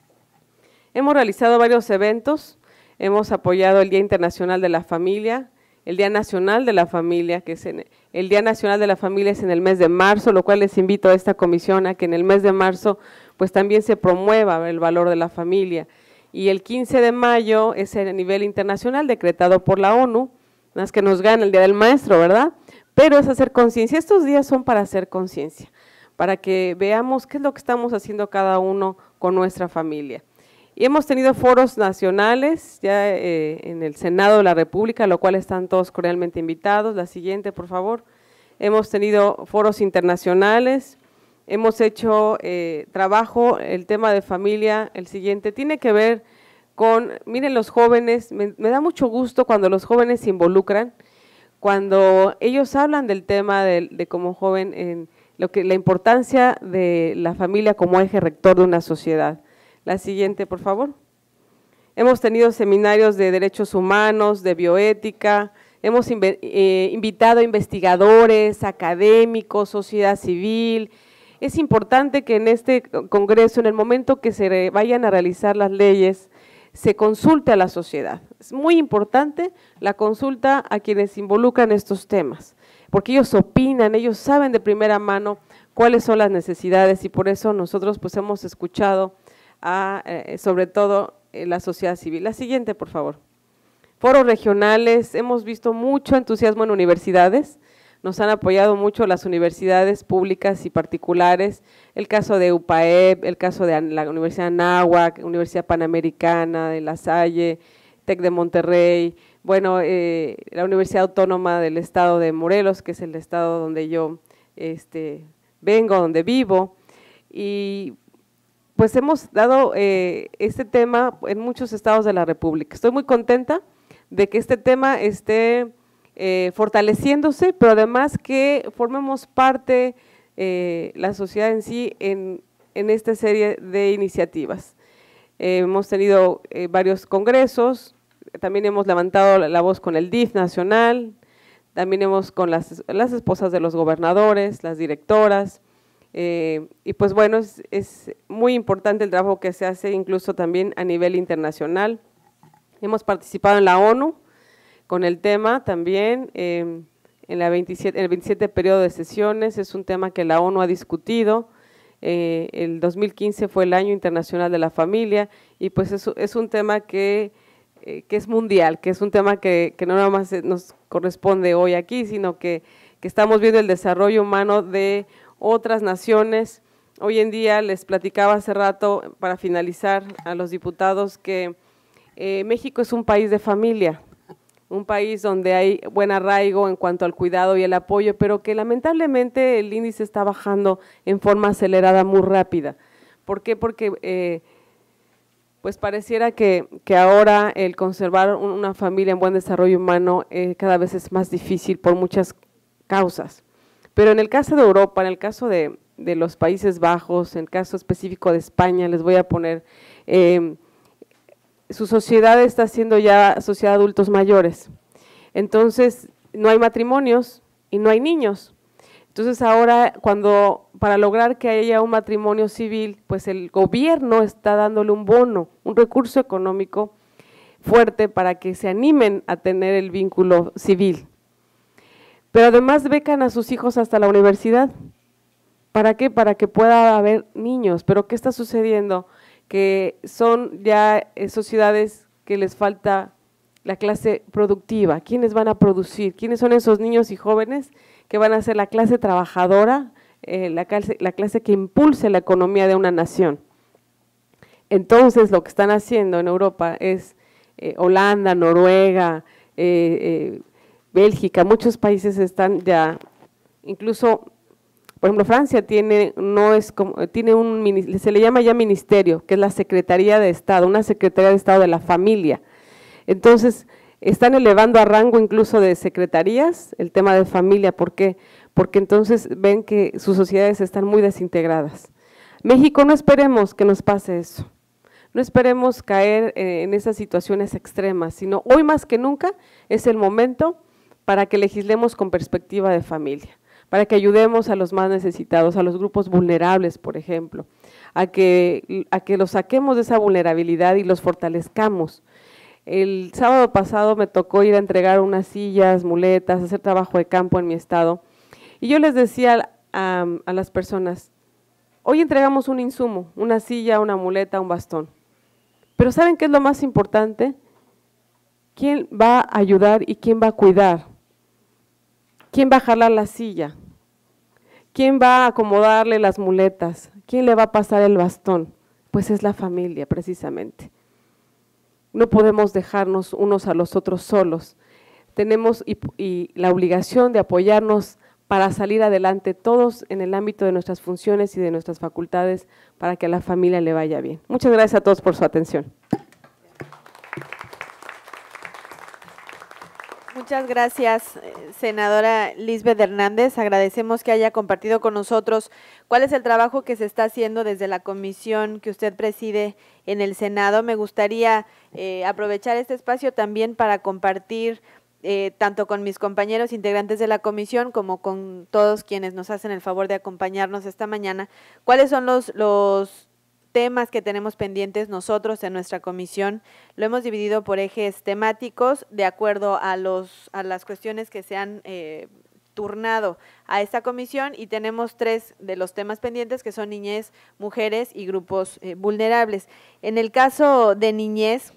Hemos realizado varios eventos, hemos apoyado el Día Internacional de la Familia, el Día Nacional de la Familia, que es en, el Día Nacional de la Familia es en el mes de marzo, lo cual les invito a esta comisión a que en el mes de marzo pues también se promueva el valor de la familia. Y el quince de mayo es a nivel internacional decretado por la ONU, más que nos gana el Día del Maestro, ¿verdad? Pero es hacer conciencia, estos días son para hacer conciencia, para que veamos qué es lo que estamos haciendo cada uno con nuestra familia. Y hemos tenido foros nacionales ya eh, en el Senado de la República, lo cual están todos cordialmente invitados. La siguiente, por favor. Hemos tenido foros internacionales, hemos hecho eh, trabajo, el tema de familia, el siguiente, tiene que ver con, miren los jóvenes, me, me da mucho gusto cuando los jóvenes se involucran, cuando ellos hablan del tema de, de como joven, en lo que la importancia de la familia como eje rector de una sociedad. La siguiente, por favor. Hemos tenido seminarios de derechos humanos, de bioética, hemos eh, invitado a investigadores, académicos, sociedad civil. Es importante que en este congreso, en el momento que se vayan a realizar las leyes, se consulte a la sociedad. Es muy importante la consulta a quienes involucran estos temas, porque ellos opinan, ellos saben de primera mano cuáles son las necesidades y por eso nosotros pues hemos escuchado a, eh, sobre todo, eh, la sociedad civil. La siguiente, por favor. Foros regionales, hemos visto mucho entusiasmo en universidades, nos han apoyado mucho las universidades públicas y particulares, el caso de U P A E P, el caso de la Universidad de Anáhuac, Universidad Panamericana, de La Salle, TEC de Monterrey, bueno, eh, la Universidad Autónoma del Estado de Morelos, que es el estado donde yo este, vengo, donde vivo, y pues hemos dado eh, este tema en muchos estados de la República. Estoy muy contenta de que este tema esté eh, fortaleciéndose, pero además que formemos parte, eh, la sociedad en sí, en, en esta serie de iniciativas. Eh, hemos tenido eh, varios congresos, también hemos levantado la voz con el D I F nacional, también hemos con las, las esposas de los gobernadores, las directoras, Eh, y pues bueno, es, es muy importante el trabajo que se hace incluso también a nivel internacional. Hemos participado en la ONU con el tema también, eh, en, la veintisiete, en el veintisiete periodo de sesiones, es un tema que la ONU ha discutido. Eh, el dos mil quince fue el Año Internacional de la Familia y pues es, es un tema que, eh, que es mundial, que es un tema que, que no nada más nos corresponde hoy aquí, sino que, que estamos viendo el desarrollo humano de otras naciones. Hoy en día les platicaba hace rato, para finalizar, a los diputados que eh, México es un país de familia, un país donde hay buen arraigo en cuanto al cuidado y el apoyo, pero que lamentablemente el índice está bajando en forma acelerada muy rápida. ¿Por qué? Porque eh, pues pareciera que, que ahora el conservar una familia en buen desarrollo humano eh, cada vez es más difícil por muchas causas. Pero en el caso de Europa, en el caso de, de los Países Bajos, en el caso específico de España, les voy a poner, eh, su sociedad está siendo ya sociedad de adultos mayores, entonces no hay matrimonios y no hay niños. Entonces ahora, cuando para lograr que haya un matrimonio civil, pues el gobierno está dándole un bono, un recurso económico fuerte para que se animen a tener el vínculo civil. Pero además becan a sus hijos hasta la universidad. ¿Para qué? Para que pueda haber niños. ¿Pero qué está sucediendo? Que son ya sociedades que les falta la clase productiva. ¿Quiénes van a producir? ¿Quiénes son esos niños y jóvenes que van a ser la clase trabajadora, eh, la, clase, la clase que impulse la economía de una nación? Entonces, lo que están haciendo en Europa es eh, Holanda, Noruega, eh, eh, Bélgica, muchos países están ya, incluso, por ejemplo, Francia tiene, no es como, tiene un, se le llama ya ministerio, que es la Secretaría de Estado, una Secretaría de Estado de la Familia. Entonces, están elevando a rango incluso de secretarías el tema de familia. ¿Por qué? Porque entonces ven que sus sociedades están muy desintegradas. México, no esperemos que nos pase eso. No esperemos caer en esas situaciones extremas, sino hoy más que nunca es el momento para que legislemos con perspectiva de familia, para que ayudemos a los más necesitados, a los grupos vulnerables, por ejemplo, a que, a que los saquemos de esa vulnerabilidad y los fortalezcamos. El sábado pasado me tocó ir a entregar unas sillas, muletas, hacer trabajo de campo en mi estado, y yo les decía a, a las personas, hoy entregamos un insumo, una silla, una muleta, un bastón, pero ¿saben qué es lo más importante? ¿Quién va a ayudar y quién va a cuidar? ¿Quién va a jalar la silla? ¿Quién va a acomodarle las muletas? ¿Quién le va a pasar el bastón? Pues es la familia, precisamente. No podemos dejarnos unos a los otros solos. Tenemos y, y la obligación de apoyarnos para salir adelante todos en el ámbito de nuestras funciones y de nuestras facultades para que a la familia le vaya bien. Muchas gracias a todos por su atención. Muchas gracias, senadora Lisbeth Hernández. Agradecemos que haya compartido con nosotros cuál es el trabajo que se está haciendo desde la comisión que usted preside en el Senado. Me gustaría eh, aprovechar este espacio también para compartir eh, tanto con mis compañeros integrantes de la comisión como con todos quienes nos hacen el favor de acompañarnos esta mañana, cuáles son los, los temas que tenemos pendientes nosotros en nuestra comisión. Lo hemos dividido por ejes temáticos de acuerdo a, los, a las cuestiones que se han eh, turnado a esta comisión, y tenemos tres de los temas pendientes que son niñez, mujeres y grupos eh, vulnerables. En el caso de niñez,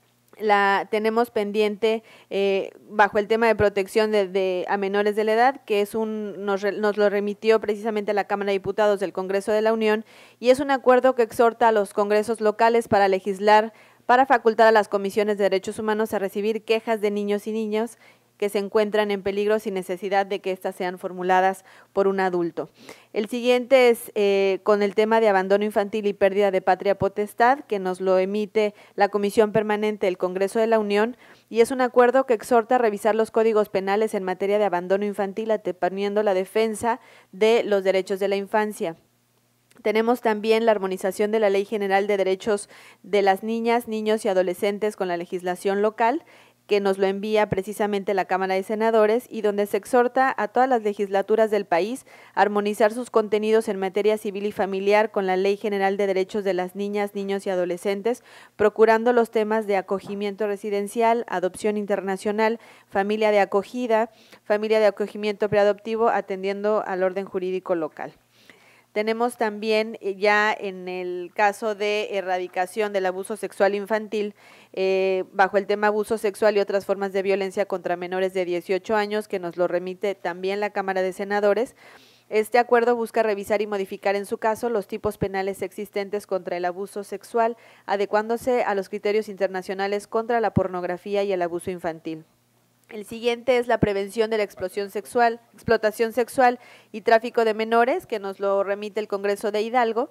la tenemos pendiente eh, bajo el tema de protección de, de a menores de la edad, que es un nos, re, nos lo remitió precisamente la Cámara de Diputados del Congreso de la Unión, y es un acuerdo que exhorta a los congresos locales para legislar, para facultar a las comisiones de derechos humanos a recibir quejas de niños y niñas que se encuentran en peligro sin necesidad de que éstas sean formuladas por un adulto. El siguiente es eh, con el tema de abandono infantil y pérdida de patria potestad, que nos lo emite la Comisión Permanente del Congreso de la Unión, y es un acuerdo que exhorta a revisar los códigos penales en materia de abandono infantil, ateniendo la defensa de los derechos de la infancia. Tenemos también la armonización de la Ley General de Derechos de las Niñas, Niños y Adolescentes con la legislación local, que nos lo envía precisamente la Cámara de Senadores, y donde se exhorta a todas las legislaturas del país a armonizar sus contenidos en materia civil y familiar con la Ley General de Derechos de las Niñas, Niños y Adolescentes, procurando los temas de acogimiento residencial, adopción internacional, familia de acogida, familia de acogimiento preadoptivo, atendiendo al orden jurídico local. Tenemos también ya en el caso de erradicación del abuso sexual infantil, eh, bajo el tema abuso sexual y otras formas de violencia contra menores de dieciocho años, que nos lo remite también la Cámara de Senadores. Este acuerdo busca revisar y modificar en su caso los tipos penales existentes contra el abuso sexual, adecuándose a los criterios internacionales contra la pornografía y el abuso infantil. El siguiente es la prevención de la explosión sexual, explotación sexual y tráfico de menores, que nos lo remite el Congreso de Hidalgo,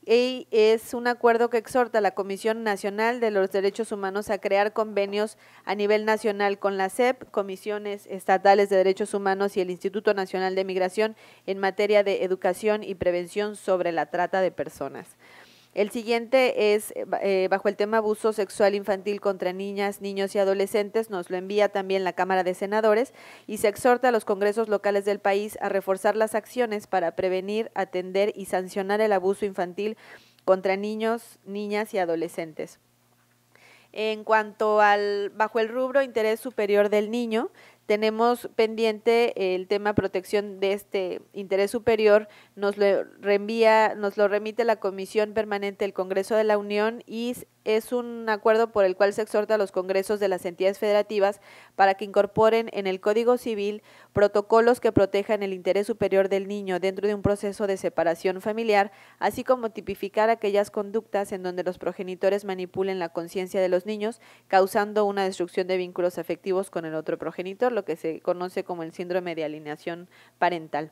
y es un acuerdo que exhorta a la Comisión Nacional de los Derechos Humanos a crear convenios a nivel nacional con la C E P, Comisiones Estatales de Derechos Humanos y el Instituto Nacional de Migración en materia de educación y prevención sobre la trata de personas. El siguiente es eh, bajo el tema abuso sexual infantil contra niñas, niños y adolescentes, nos lo envía también la Cámara de Senadores, y se exhorta a los congresos locales del país a reforzar las acciones para prevenir, atender y sancionar el abuso infantil contra niños, niñas y adolescentes. En cuanto al bajo el rubro interés superior del niño, tenemos pendiente el tema protección de este interés superior, nos lo reenvía, nos lo remite la Comisión Permanente del Congreso de la Unión, y es un acuerdo por el cual se exhorta a los congresos de las entidades federativas para que incorporen en el Código Civil protocolos que protejan el interés superior del niño dentro de un proceso de separación familiar, así como tipificar aquellas conductas en donde los progenitores manipulen la conciencia de los niños, causando una destrucción de vínculos afectivos con el otro progenitor, lo que se conoce como el síndrome de alienación parental.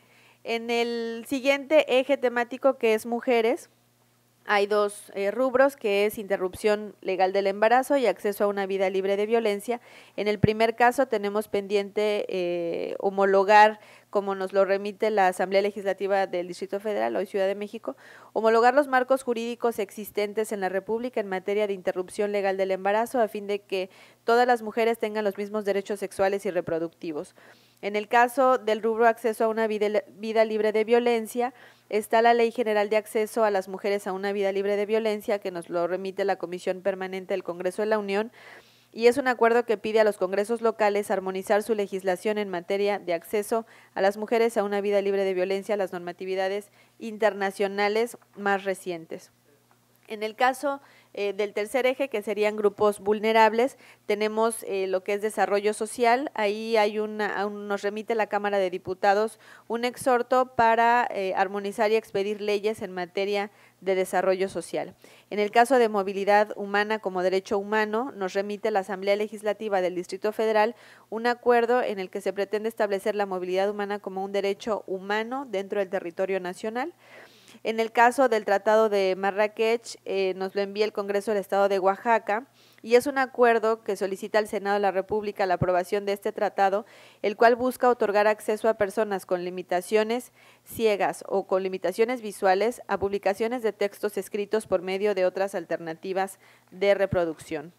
En el siguiente eje temático, que es mujeres, hay dos eh, rubros, que es interrupción legal del embarazo y acceso a una vida libre de violencia. En el primer caso tenemos pendiente eh, homologar como nos lo remite la Asamblea Legislativa del Distrito Federal, hoy Ciudad de México, homologar los marcos jurídicos existentes en la República en materia de interrupción legal del embarazo a fin de que todas las mujeres tengan los mismos derechos sexuales y reproductivos. En el caso del rubro acceso a una vida, vida libre de violencia, está la Ley General de Acceso a las Mujeres a una Vida Libre de Violencia, que nos lo remite la Comisión Permanente del Congreso de la Unión, y es un acuerdo que pide a los congresos locales armonizar su legislación en materia de acceso a las mujeres a una vida libre de violencia a las normatividades internacionales más recientes. En el caso eh, del tercer eje, que serían grupos vulnerables, tenemos eh, lo que es desarrollo social. Ahí hay una, un, nos remite la Cámara de Diputados un exhorto para eh, armonizar y expedir leyes en materia de desarrollo social. En el caso de movilidad humana como derecho humano, nos remite la Asamblea Legislativa del Distrito Federal un acuerdo en el que se pretende establecer la movilidad humana como un derecho humano dentro del territorio nacional. En el caso del Tratado de Marrakech, eh, nos lo envía el Congreso del Estado de Oaxaca, y es un acuerdo que solicita al Senado de la República la aprobación de este tratado, el cual busca otorgar acceso a personas con limitaciones ciegas o con limitaciones visuales a publicaciones de textos escritos por medio de otras alternativas de reproducción.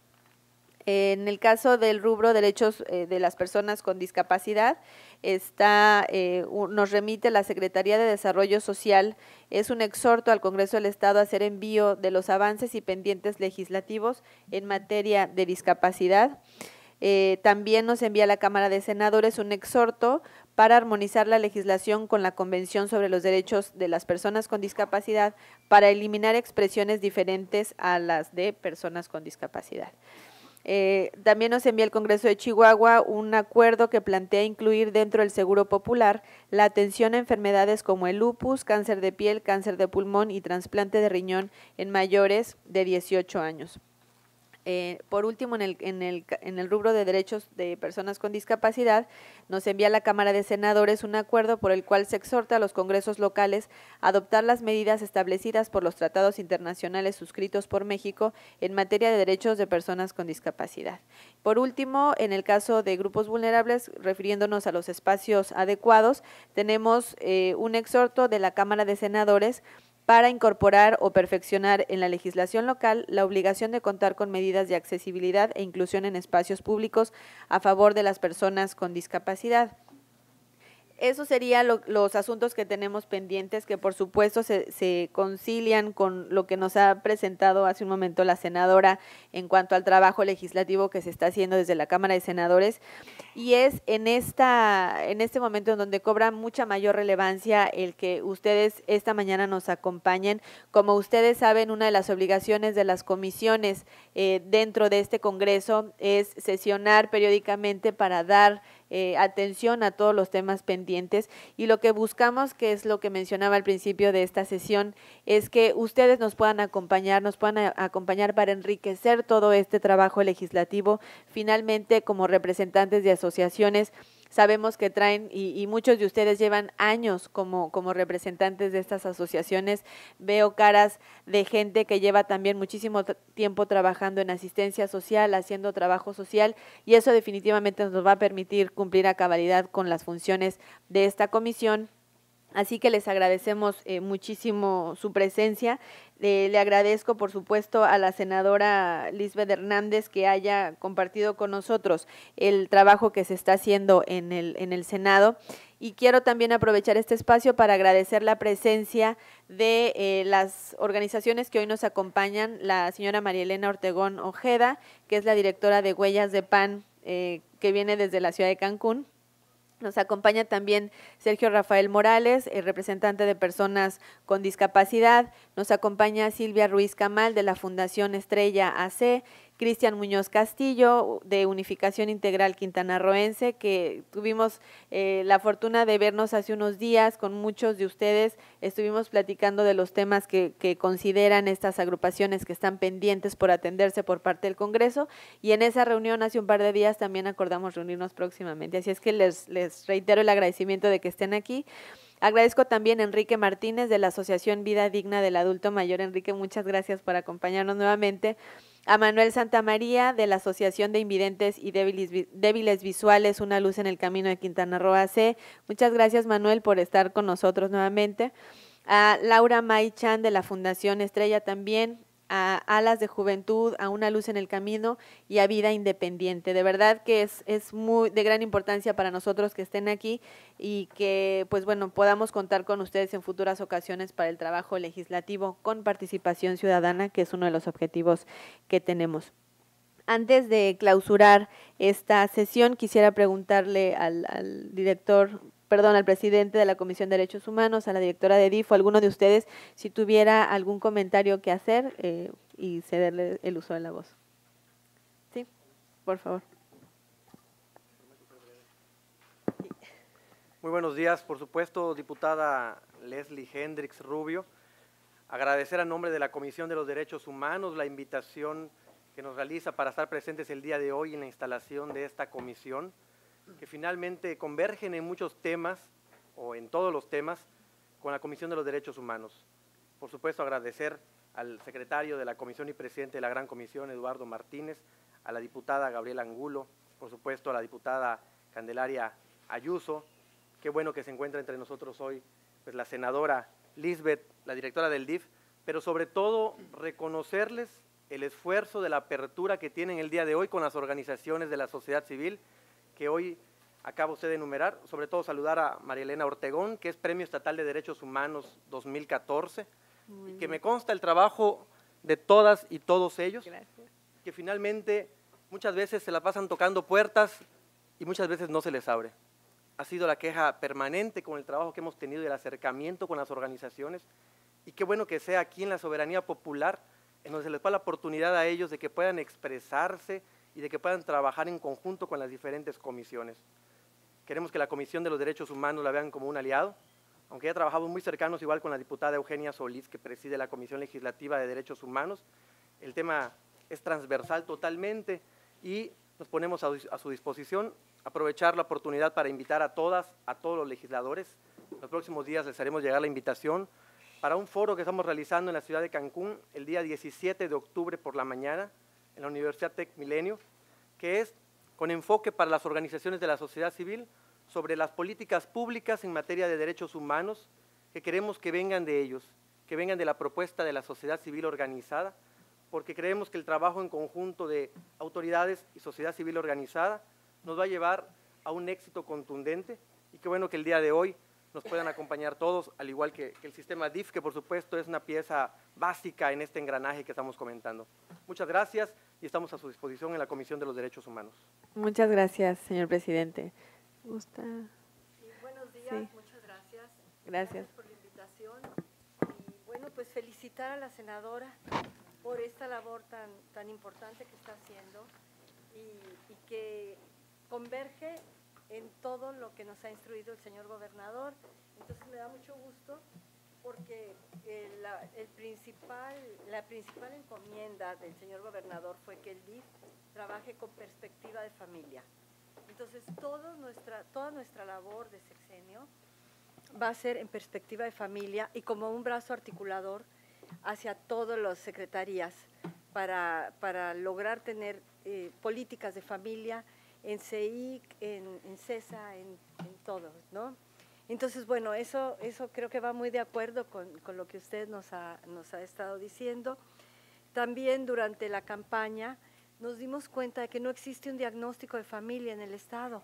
En el caso del rubro derechos eh, de las personas con discapacidad, está, eh, nos remite la Secretaría de Desarrollo Social, es un exhorto al Congreso del Estado a hacer envío de los avances y pendientes legislativos en materia de discapacidad. Eh, también nos envía la Cámara de Senadores un exhorto para armonizar la legislación con la Convención sobre los Derechos de las Personas con Discapacidad para eliminar expresiones diferentes a las de personas con discapacidad. Eh, también nos envía el Congreso de Chihuahua un acuerdo que plantea incluir dentro del Seguro Popular la atención a enfermedades como el lupus, cáncer de piel, cáncer de pulmón y trasplante de riñón en mayores de dieciocho años. Eh, por último, en el, en, el, en el rubro de derechos de personas con discapacidad, nos envía la Cámara de Senadores un acuerdo por el cual se exhorta a los congresos locales a adoptar las medidas establecidas por los tratados internacionales suscritos por México en materia de derechos de personas con discapacidad. Por último, en el caso de grupos vulnerables, refiriéndonos a los espacios adecuados, tenemos eh, un exhorto de la Cámara de Senadores para incorporar o perfeccionar en la legislación local la obligación de contar con medidas de accesibilidad e inclusión en espacios públicos a favor de las personas con discapacidad. Esos serían lo, los asuntos que tenemos pendientes, que por supuesto se, se concilian con lo que nos ha presentado hace un momento la senadora en cuanto al trabajo legislativo que se está haciendo desde la Cámara de Senadores, y es en, esta, en este momento en donde cobra mucha mayor relevancia el que ustedes esta mañana nos acompañen. Como ustedes saben, una de las obligaciones de las comisiones eh, dentro de este Congreso es sesionar periódicamente para dar Eh, atención a todos los temas pendientes, y lo que buscamos, que es lo que mencionaba al principio de esta sesión, es que ustedes nos puedan acompañar, nos puedan a, acompañar para enriquecer todo este trabajo legislativo. Finalmente, como representantes de asociaciones, sabemos que traen, y, y muchos de ustedes llevan años como, como representantes de estas asociaciones. Veo caras de gente que lleva también muchísimo tiempo trabajando en asistencia social, haciendo trabajo social, y eso definitivamente nos va a permitir cumplir a cabalidad con las funciones de esta comisión. Así que les agradecemos eh, muchísimo su presencia. Eh, le agradezco, por supuesto, a la senadora Lisbeth Hernández que haya compartido con nosotros el trabajo que se está haciendo en el, en el Senado. Y quiero también aprovechar este espacio para agradecer la presencia de eh, las organizaciones que hoy nos acompañan, la señora María Elena Ortegón Ojeda, que es la directora de Huellas de Pan, eh, que viene desde la ciudad de Cancún. Nos acompaña también Sergio Rafael Morales, el representante de personas con discapacidad. Nos acompaña Silvia Ruiz Camal de la Fundación Estrella A C, Cristian Muñoz Castillo de Unificación Integral Quintanarroense, que tuvimos eh, la fortuna de vernos hace unos días con muchos de ustedes. Estuvimos platicando de los temas que, que consideran estas agrupaciones que están pendientes por atenderse por parte del Congreso, y en esa reunión hace un par de días también acordamos reunirnos próximamente. Así es que les, les reitero el agradecimiento de que estén aquí. Agradezco también a Enrique Martínez de la Asociación Vida Digna del Adulto Mayor. Enrique, muchas gracias por acompañarnos nuevamente. A Manuel Santamaría de la Asociación de Invidentes y Débiles, Débiles Visuales, Una Luz en el Camino de Quintana Roo A C. Muchas gracias, Manuel, por estar con nosotros nuevamente. A Laura May Chan de la Fundación Estrella también, a Alas de Juventud, a Una Luz en el Camino y a Vida Independiente. De verdad que es, es muy de gran importancia para nosotros que estén aquí y que, pues bueno, podamos contar con ustedes en futuras ocasiones para el trabajo legislativo con participación ciudadana, que es uno de los objetivos que tenemos. Antes de clausurar esta sesión, quisiera preguntarle al, al director, perdón, al presidente de la Comisión de Derechos Humanos, a la directora de D I F, o alguno de ustedes, si tuviera algún comentario que hacer eh, y cederle el uso de la voz. Sí, por favor. Muy buenos días, por supuesto, diputada Leslie Hendricks Rubio. Agradecer a nombre de la Comisión de los Derechos Humanos la invitación que nos realiza para estar presentes el día de hoy en la instalación de esta comisión, que finalmente convergen en muchos temas, o en todos los temas, con la Comisión de los Derechos Humanos. Por supuesto, agradecer al secretario de la Comisión y presidente de la Gran Comisión, Eduardo Martínez, a la diputada Gabriela Angulo, por supuesto a la diputada Candelaria Ayuso. Qué bueno que se encuentra entre nosotros hoy pues, la senadora Lisbeth, la directora del D I F, pero sobre todo reconocerles el esfuerzo de la apertura que tienen el día de hoy con las organizaciones de la sociedad civil, que hoy acaba usted de enumerar, sobre todo saludar a María Elena Ortegón, que es Premio Estatal de Derechos Humanos dos mil catorce, Muy y que bien. me consta el trabajo de todas y todos ellos, Gracias. que finalmente muchas veces se la pasan tocando puertas y muchas veces no se les abre. Ha sido la queja permanente con el trabajo que hemos tenido y el acercamiento con las organizaciones, y qué bueno que sea aquí en la soberanía popular, en donde se les da la oportunidad a ellos de que puedan expresarse y de que puedan trabajar en conjunto con las diferentes comisiones. Queremos que la Comisión de los Derechos Humanos la vean como un aliado, aunque ya trabajamos muy cercanos igual con la diputada Eugenia Solís, que preside la Comisión Legislativa de Derechos Humanos. El tema es transversal totalmente y nos ponemos a, a su disposición, aprovechar la oportunidad para invitar a todas, a todos los legisladores. En los próximos días les haremos llegar la invitación para un foro que estamos realizando en la ciudad de Cancún el día diecisiete de octubre por la mañana, en la Universidad Tec Milenio, que es con enfoque para las organizaciones de la sociedad civil sobre las políticas públicas en materia de derechos humanos que queremos que vengan de ellos, que vengan de la propuesta de la sociedad civil organizada, porque creemos que el trabajo en conjunto de autoridades y sociedad civil organizada nos va a llevar a un éxito contundente, y qué bueno que el día de hoy nos puedan acompañar todos, al igual que, que el sistema D I F, que por supuesto es una pieza básica en este engranaje que estamos comentando. Muchas gracias y estamos a su disposición en la Comisión de los Derechos Humanos. Muchas gracias, señor presidente. ¿Gusta? Sí, buenos días, sí. muchas gracias. Gracias. Gracias por la invitación. Y bueno, pues felicitar a la senadora por esta labor tan, tan importante que está haciendo y, y que converge en todo lo que nos ha instruido el señor gobernador. Entonces me da mucho gusto porque el, la, el principal, la principal encomienda del señor gobernador fue que el D I F trabaje con perspectiva de familia. Entonces todo nuestra, toda nuestra labor de sexenio va a ser en perspectiva de familia y como un brazo articulador hacia todas las secretarías para, para lograr tener eh, políticas de familia en C I C, en, en CESA, en, en todo, ¿no? Entonces, bueno, eso, eso creo que va muy de acuerdo con, con lo que usted nos ha, nos ha estado diciendo. También durante la campaña nos dimos cuenta de que no existe un diagnóstico de familia en el Estado.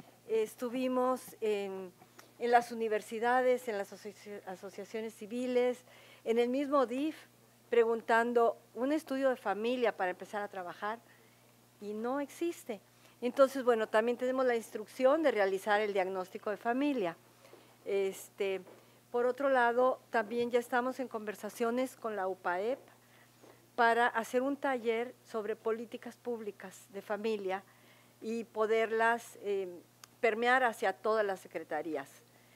Estuvimos en, en las universidades, en las asoci- asociaciones civiles, en el mismo D I F, preguntando un estudio de familia para empezar a trabajar, y no existe. Entonces, bueno, también tenemos la instrucción de realizar el diagnóstico de familia. Este, por otro lado, también ya estamos en conversaciones con la U P A E P para hacer un taller sobre políticas públicas de familia y poderlas eh, permear hacia todas las secretarías.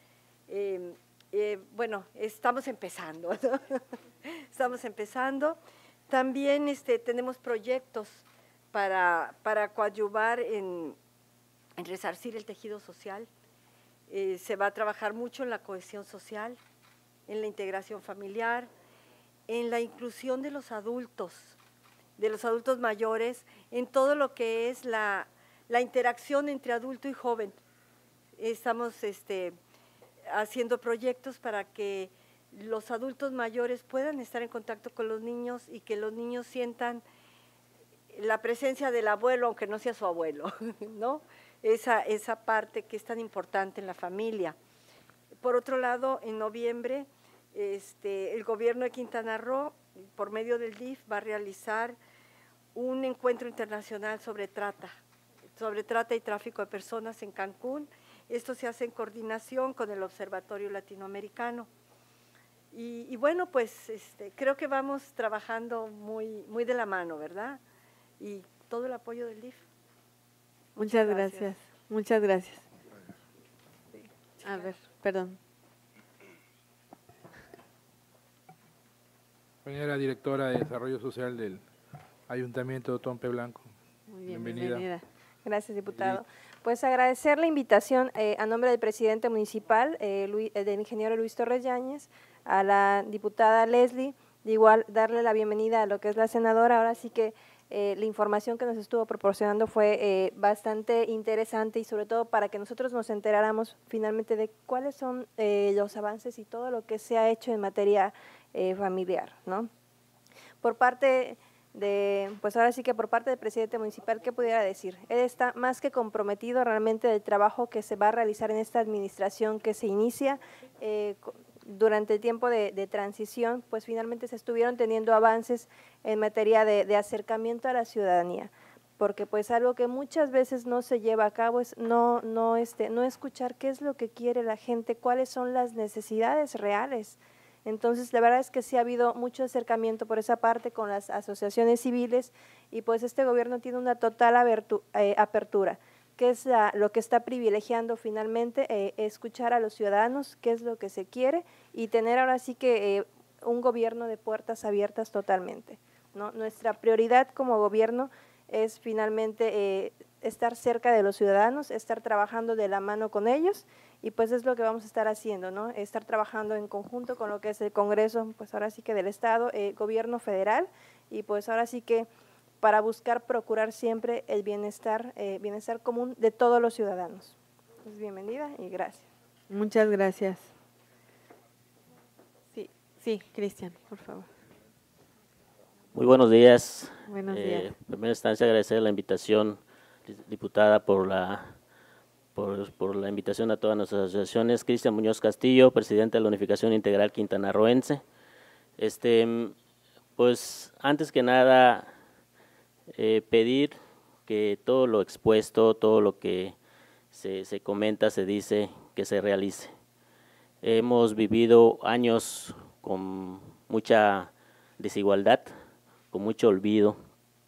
Eh, eh, bueno, estamos empezando, ¿no? Estamos empezando. También este, tenemos proyectos para, para coadyuvar en, en resarcir el tejido social. Eh, se va a trabajar mucho en la cohesión social, en la integración familiar, en la inclusión de los adultos, de los adultos mayores, en todo lo que es la, la interacción entre adulto y joven. Estamos este, haciendo proyectos para que los adultos mayores puedan estar en contacto con los niños y que los niños sientan la presencia del abuelo, aunque no sea su abuelo, ¿no? Esa, esa parte que es tan importante en la familia. Por otro lado, en noviembre, este, el gobierno de Quintana Roo, por medio del D I F, va a realizar un encuentro internacional sobre trata, sobre trata y tráfico de personas en Cancún. Esto se hace en coordinación con el Observatorio Latinoamericano. Y, y bueno, pues este, creo que vamos trabajando muy, muy de la mano, ¿verdad? Y todo el apoyo del D I F. Muchas gracias. gracias. Muchas gracias. A ver, perdón. Compañera directora de Desarrollo Social del Ayuntamiento de Otompe Blanco. Muy bien, bienvenida. bienvenida. Gracias, diputado. Pues agradecer la invitación eh, a nombre del presidente municipal, eh, Luis, eh, del ingeniero Luis Torres Yáñez, a la diputada Leslie, de igual darle la bienvenida a lo que es la senadora. Ahora sí que eh, la información que nos estuvo proporcionando fue eh, bastante interesante y sobre todo para que nosotros nos enteráramos finalmente de cuáles son eh, los avances y todo lo que se ha hecho en materia eh, familiar, ¿no? Por parte de, pues ahora sí que por parte del presidente municipal, ¿qué pudiera decir? Él está más que comprometido realmente del trabajo que se va a realizar en esta administración que se inicia eh, durante el tiempo de, de transición, pues finalmente se estuvieron teniendo avances en materia de, de acercamiento a la ciudadanía, porque pues algo que muchas veces no se lleva a cabo es no, no, este, no escuchar qué es lo que quiere la gente, cuáles son las necesidades reales. Entonces, la verdad es que sí ha habido mucho acercamiento por esa parte con las asociaciones civiles y pues este gobierno tiene una total abertu, eh, apertura, que es la, lo que está privilegiando finalmente, eh, escuchar a los ciudadanos, qué es lo que se quiere y tener ahora sí que eh, un gobierno de puertas abiertas totalmente, ¿no? Nuestra prioridad como gobierno es finalmente eh, estar cerca de los ciudadanos, estar trabajando de la mano con ellos y pues es lo que vamos a estar haciendo, ¿no? Estar trabajando en conjunto con lo que es el Congreso, pues ahora sí que del Estado, el gobierno federal y pues ahora sí que para buscar procurar siempre el bienestar, eh, bienestar común de todos los ciudadanos. Pues bienvenida y gracias. Muchas gracias. Sí, sí, Cristian, por favor. Muy buenos días. Buenos eh, días. En primera instancia agradecer la invitación, diputada, por la por, por la invitación a todas nuestras asociaciones. Cristian Muñoz Castillo, presidente de la Unificación Integral Quintanarroense. Este, pues antes que nada, eh, pedir que todo lo expuesto, todo lo que se, se comenta, se dice, que se realice. Hemos vivido años con mucha desigualdad, con mucho olvido,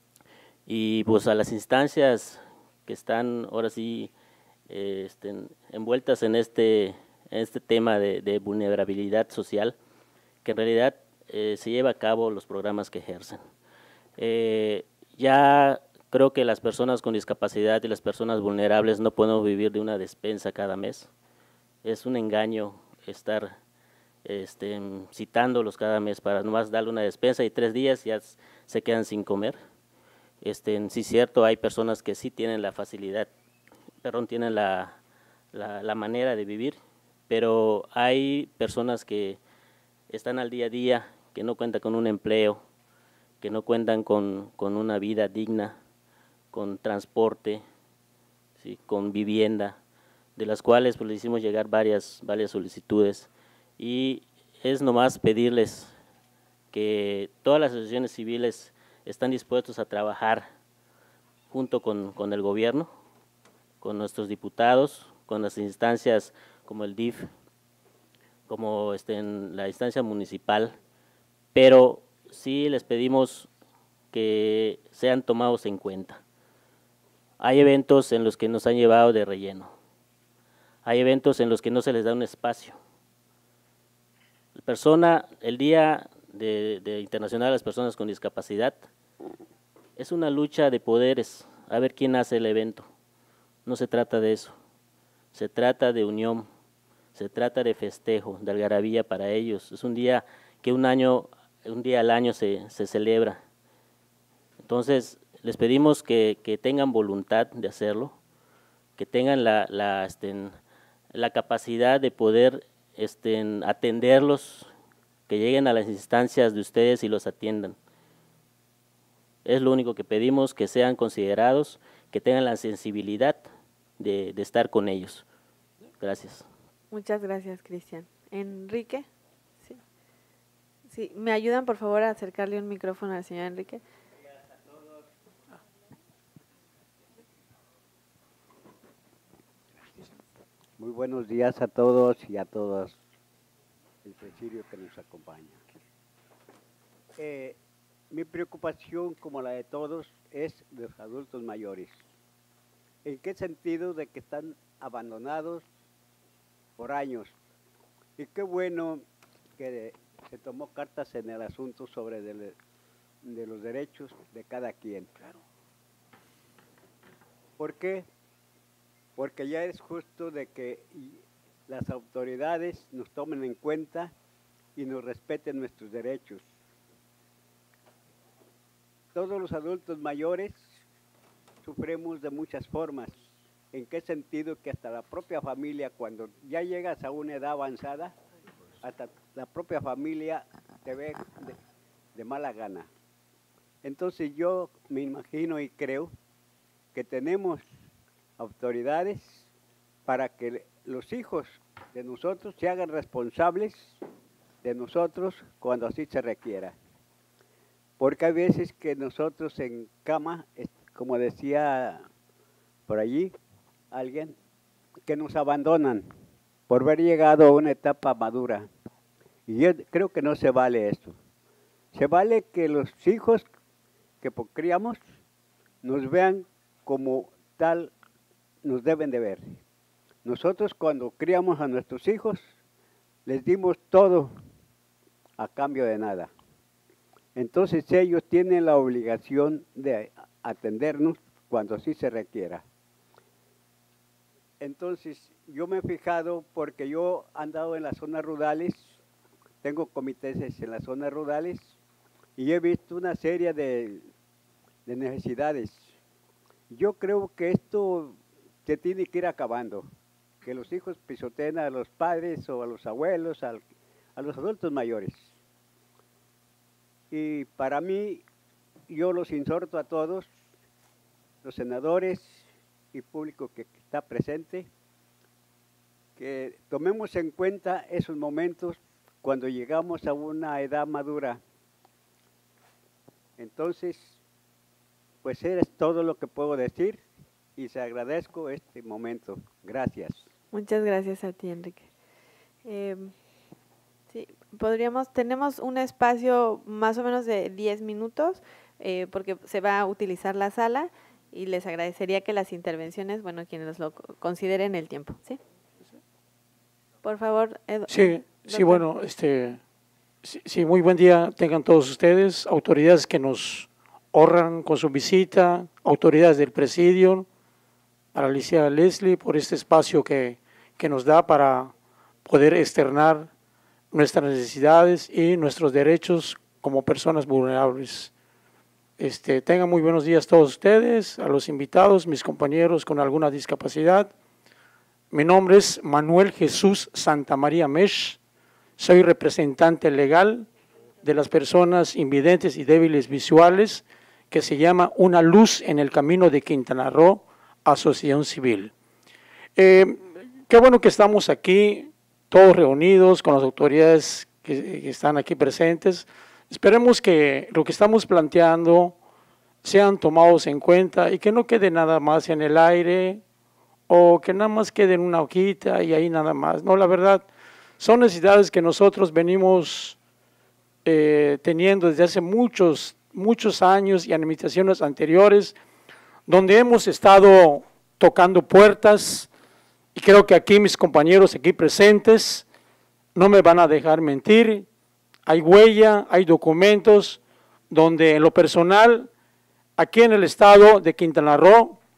y pues a las instancias que están ahora sí eh, este, envueltas en este, en este tema de, de vulnerabilidad social, que en realidad eh, se lleva a cabo los programas que ejercen. Eh, ya creo que las personas con discapacidad y las personas vulnerables no podemos vivir de una despensa cada mes. Es un engaño estar Este, citándolos cada mes para nomás darle una despensa y tres días ya se quedan sin comer. Este, sí es cierto, hay personas que sí tienen la facilidad, perdón, tienen la, la, la manera de vivir, pero hay personas que están al día a día, que no cuentan con un empleo, que no cuentan con, con una vida digna, con transporte, ¿sí?, con vivienda, de las cuales pues, le hicimos llegar varias, varias solicitudes. Y es nomás pedirles que todas las asociaciones civiles están dispuestos a trabajar junto con, con el gobierno, con nuestros diputados, con las instancias como el D I F, como este, en la instancia municipal, pero sí les pedimos que sean tomados en cuenta. Hay eventos en los que nos han llevado de relleno, hay eventos en los que no se les da un espacio. La persona, el Día de, de Internacional de las Personas con Discapacidad es una lucha de poderes, a ver quién hace el evento. No se trata de eso, se trata de unión, se trata de festejo, de algarabía para ellos. Es un día que un año, un día al año se, se celebra. Entonces, les pedimos que, que tengan voluntad de hacerlo, que tengan la, la, este, la capacidad de poder este, atenderlos, que lleguen a las instancias de ustedes y los atiendan. Es lo único que pedimos, que sean considerados, que tengan la sensibilidad de, de estar con ellos. Gracias. Muchas gracias, Cristian. Enrique. Sí. Sí, ¿me ayudan por favor a acercarle un micrófono al señor Enrique? Muy buenos días a todos y a todas, el presidio que nos acompaña. Eh, mi preocupación, como la de todos, es de los adultos mayores. ¿En qué sentido? De que están abandonados por años. Y qué bueno que se tomó cartas en el asunto sobre de, de los derechos de cada quien. ¿Por qué? Porque ya es justo de que las autoridades nos tomen en cuenta y nos respeten nuestros derechos. Todos los adultos mayores sufrimos de muchas formas. ¿En qué sentido? Que hasta la propia familia, cuando ya llegas a una edad avanzada, hasta la propia familia te ve de, de mala gana. Entonces yo me imagino y creo que tenemos autoridades para que los hijos de nosotros se hagan responsables de nosotros cuando así se requiera. Porque hay veces que nosotros en cama, como decía por allí alguien, que nos abandonan por haber llegado a una etapa madura. Y yo creo que no se vale esto. Se vale que los hijos que criamos nos vean como tal nos deben de ver. Nosotros cuando criamos a nuestros hijos, les dimos todo a cambio de nada. Entonces ellos tienen la obligación de atendernos cuando así se requiera. Entonces yo me he fijado, porque yo he andado en las zonas rurales, tengo comités en las zonas rurales, y he visto una serie de, de necesidades. Yo creo que esto se tiene que ir acabando, que los hijos pisoteen a los padres o a los abuelos, a, a los adultos mayores. Y para mí, yo los exhorto a todos, los senadores y público que está presente, que tomemos en cuenta esos momentos cuando llegamos a una edad madura. Entonces, pues es todo lo que puedo decir. Y se agradezco este momento. Gracias. Muchas gracias a ti, Enrique. Eh, sí, podríamos, tenemos un espacio más o menos de diez minutos, eh, porque se va a utilizar la sala, y les agradecería que las intervenciones, bueno, quienes lo consideren el tiempo, ¿sí? Por favor, Edu. Sí, sí, bueno, este, sí, sí, muy buen día tengan todos ustedes, autoridades que nos honran con su visita, autoridades del presidio, a la licenciada Leslie por este espacio que, que nos da para poder externar nuestras necesidades y nuestros derechos como personas vulnerables. Este, tengan muy buenos días todos ustedes, a los invitados, mis compañeros con alguna discapacidad. Mi nombre es Manuel Jesús Santamaría Mesh, soy representante legal de las personas invidentes y débiles visuales, que se llama Una Luz en el Camino de Quintana Roo, Asociación Civil. Eh, qué bueno que estamos aquí, todos reunidos con las autoridades que, que están aquí presentes. Esperemos que lo que estamos planteando sean tomados en cuenta y que no quede nada más en el aire o que nada más quede en una hojita y ahí nada más. No, la verdad, son necesidades que nosotros venimos eh, teniendo desde hace muchos, muchos años y administraciones anteriores, donde hemos estado tocando puertas, y creo que aquí mis compañeros aquí presentes no me van a dejar mentir. Hay huella, hay documentos donde en lo personal, aquí en el estado de Quintana Roo,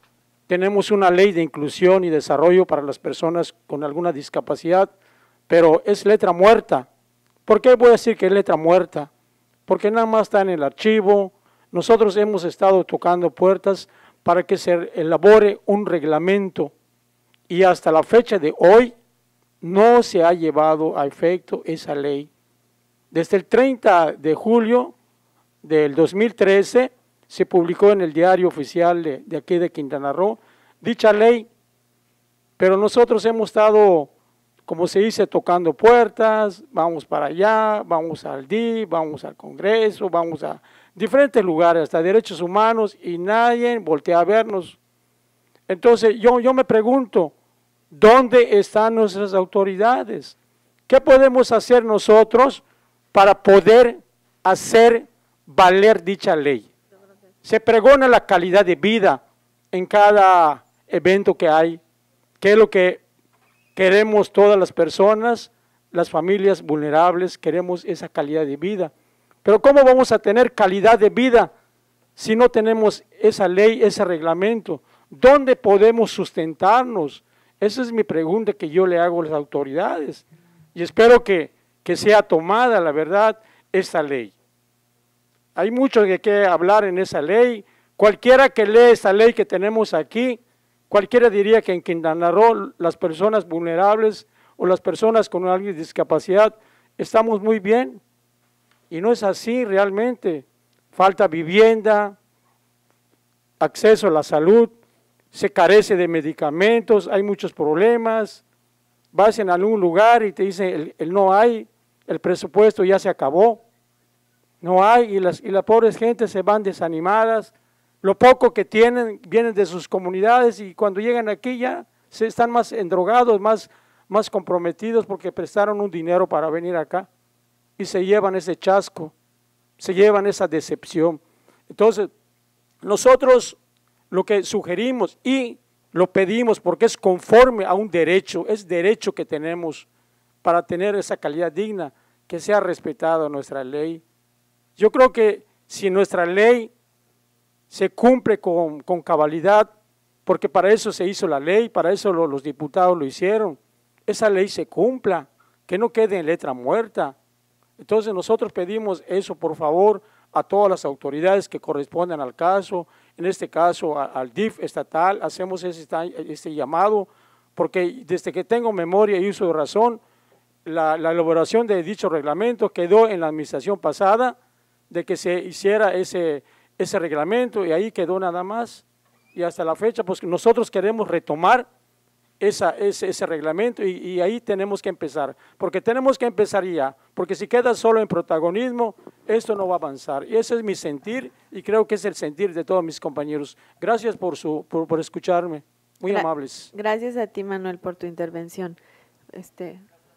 tenemos una ley de inclusión y desarrollo para las personas con alguna discapacidad, pero es letra muerta. ¿Por qué voy a decir que es letra muerta? Porque nada más está en el archivo. Nosotros hemos estado tocando puertas para que se elabore un reglamento y hasta la fecha de hoy no se ha llevado a efecto esa ley. Desde el treinta de julio del dos mil trece se publicó en el diario oficial de, de aquí de Quintana Roo dicha ley, pero nosotros hemos estado, como se dice, tocando puertas, vamos para allá, vamos al D I F, vamos al Congreso, vamos a diferentes lugares, hasta derechos humanos, y nadie voltea a vernos. Entonces yo, yo me pregunto, ¿dónde están nuestras autoridades? ¿Qué podemos hacer nosotros para poder hacer valer dicha ley? Se pregona la calidad de vida en cada evento que hay, que es lo que queremos todas las personas, las familias vulnerables, queremos esa calidad de vida. Pero ¿cómo vamos a tener calidad de vida si no tenemos esa ley, ese reglamento? ¿Dónde podemos sustentarnos? Esa es mi pregunta que yo le hago a las autoridades. Y espero que, que sea tomada, la verdad, esa ley. Hay mucho de qué hablar en esa ley. Cualquiera que lee esa ley que tenemos aquí, cualquiera diría que en Quintana Roo las personas vulnerables o las personas con alguna discapacidad estamos muy bien. Y no es así realmente. Falta vivienda, acceso a la salud, se carece de medicamentos, hay muchos problemas. Vas en algún lugar y te dicen el, el no hay, el presupuesto ya se acabó. No hay, y las, y las pobres gentes se van desanimadas. Lo poco que tienen vienen de sus comunidades y cuando llegan aquí ya se están más endrogados, más, más comprometidos porque prestaron un dinero para venir acá. Y se llevan ese chasco, se llevan esa decepción. Entonces, nosotros lo que sugerimos y lo pedimos porque es conforme a un derecho, es derecho que tenemos para tener esa calidad digna, que sea respetada nuestra ley. Yo creo que si nuestra ley se cumple con, con cabalidad, porque para eso se hizo la ley, para eso lo, los diputados lo hicieron, esa ley se cumpla, que no quede en letra muerta. Entonces nosotros pedimos eso, por favor, a todas las autoridades que correspondan al caso, en este caso a, al D I F estatal, hacemos ese, este llamado, porque desde que tengo memoria y uso de razón, la, la elaboración de dicho reglamento quedó en la administración pasada, de que se hiciera ese, ese reglamento y ahí quedó nada más. Y hasta la fecha, pues nosotros queremos retomar esa, ese, ese reglamento y, y ahí tenemos que empezar, porque tenemos que empezar ya, porque si queda solo en protagonismo, esto no va a avanzar. Y ese es mi sentir y creo que es el sentir de todos mis compañeros. Gracias por, su, por, por escucharme, muy Gra amables. Gracias a ti, Manuel, por tu intervención. Este,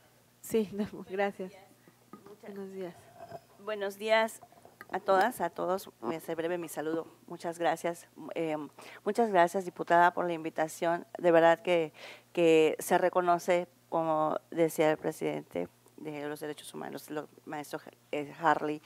sí, gracias. Buenos días. Buenos días a todas, a todos. Me hace breve mi saludo. Muchas gracias. Eh, muchas gracias, diputada, por la invitación. De verdad que, que se reconoce, como decía el presidente de los derechos humanos, el maestro Harley,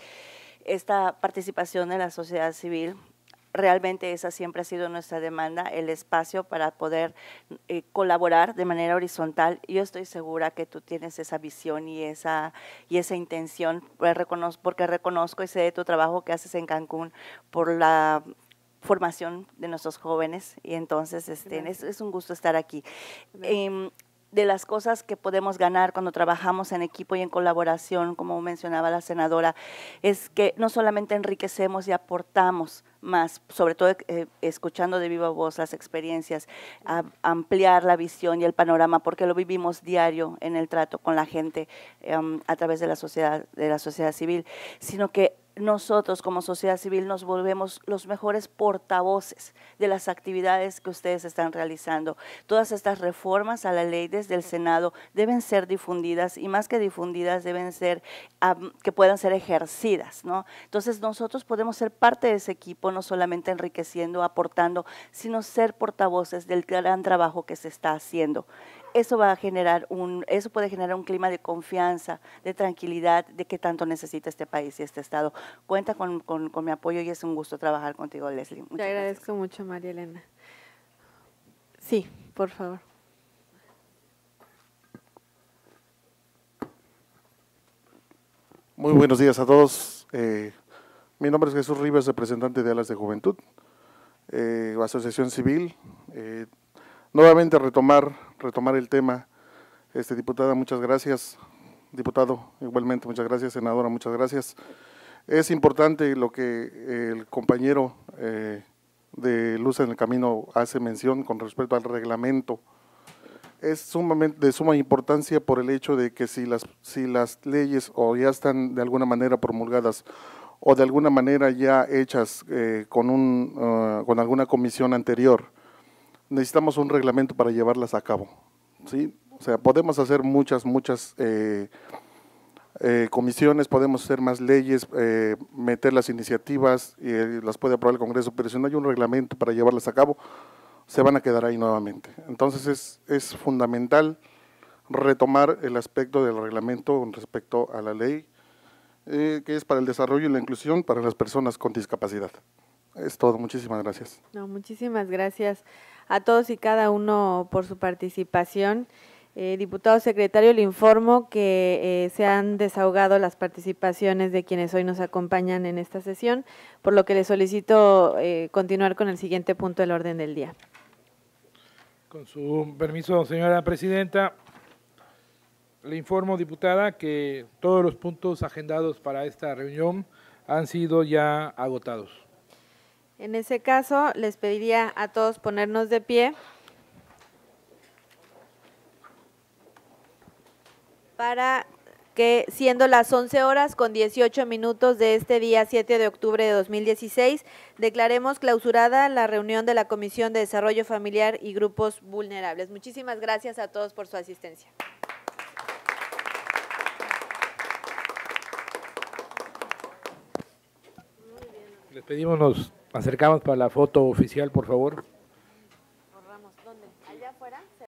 esta participación de la sociedad civil. Realmente esa siempre ha sido nuestra demanda, el espacio para poder eh, colaborar de manera horizontal. Yo estoy segura que tú tienes esa visión y esa, y esa intención, porque reconozco, porque reconozco y sé de tu trabajo que haces en Cancún por la formación de nuestros jóvenes, y entonces este, es, es un gusto estar aquí. Eh, de las cosas que podemos ganar cuando trabajamos en equipo y en colaboración, como mencionaba la senadora, es que no solamente enriquecemos y aportamos más, sobre todo eh, escuchando de viva voz las experiencias, a ampliar la visión y el panorama, porque lo vivimos diario en el trato con la gente eh, a través de la sociedad, de la sociedad civil, sino que nosotros como sociedad civil nos volvemos los mejores portavoces de las actividades que ustedes están realizando. Todas estas reformas a la ley desde el Senado deben ser difundidas y más que difundidas deben ser, um, que puedan ser ejercidas, ¿no? Entonces nosotros podemos ser parte de ese equipo, no solamente enriqueciendo, aportando, sino ser portavoces del gran trabajo que se está haciendo. Eso va a generar un, eso puede generar un clima de confianza, de tranquilidad, de que tanto necesita este país y este estado. Cuenta con, con, con mi apoyo y es un gusto trabajar contigo, Leslie. Muchas Te agradezco gracias. mucho, María Elena. Sí, por favor. Muy buenos días a todos. Eh, mi nombre es Jesús Rivas, representante de Alas de Juventud, eh, Asociación Civil. Eh, nuevamente retomar, retomar el tema. Este, diputada, muchas gracias. Diputado, igualmente, muchas gracias. Senadora, muchas gracias. Es importante lo que el compañero eh, de Luz en el Camino hace mención con respecto al reglamento. Es sumamente de suma importancia por el hecho de que si las, si las leyes o ya están de alguna manera promulgadas o de alguna manera ya hechas eh, con, un, uh, con alguna comisión anterior, necesitamos un reglamento para llevarlas a cabo, ¿sí? O sea, podemos hacer muchas, muchas eh, eh, comisiones, podemos hacer más leyes, eh, meter las iniciativas y eh, las puede aprobar el Congreso, pero si no hay un reglamento para llevarlas a cabo, se van a quedar ahí nuevamente. Entonces es, es fundamental retomar el aspecto del reglamento con respecto a la ley, eh, que es para el desarrollo y la inclusión para las personas con discapacidad. Es todo, muchísimas gracias. No, muchísimas gracias a todos y cada uno por su participación. Eh, diputado secretario, le informo que eh, se han desahogado las participaciones de quienes hoy nos acompañan en esta sesión, por lo que le solicito eh, continuar con el siguiente punto del orden del día. Con su permiso, señora presidenta, le informo, diputada, que todos los puntos agendados para esta reunión han sido ya agotados. En ese caso, les pediría a todos ponernos de pie para que, siendo las once horas con dieciocho minutos de este día siete de octubre de dos mil dieciséis, declaremos clausurada la reunión de la Comisión de Desarrollo Familiar y Grupos Vulnerables. Muchísimas gracias a todos por su asistencia. Les pedimos, nos acercamos para la foto oficial, por favor. ¿Dónde? ¿Allá afuera?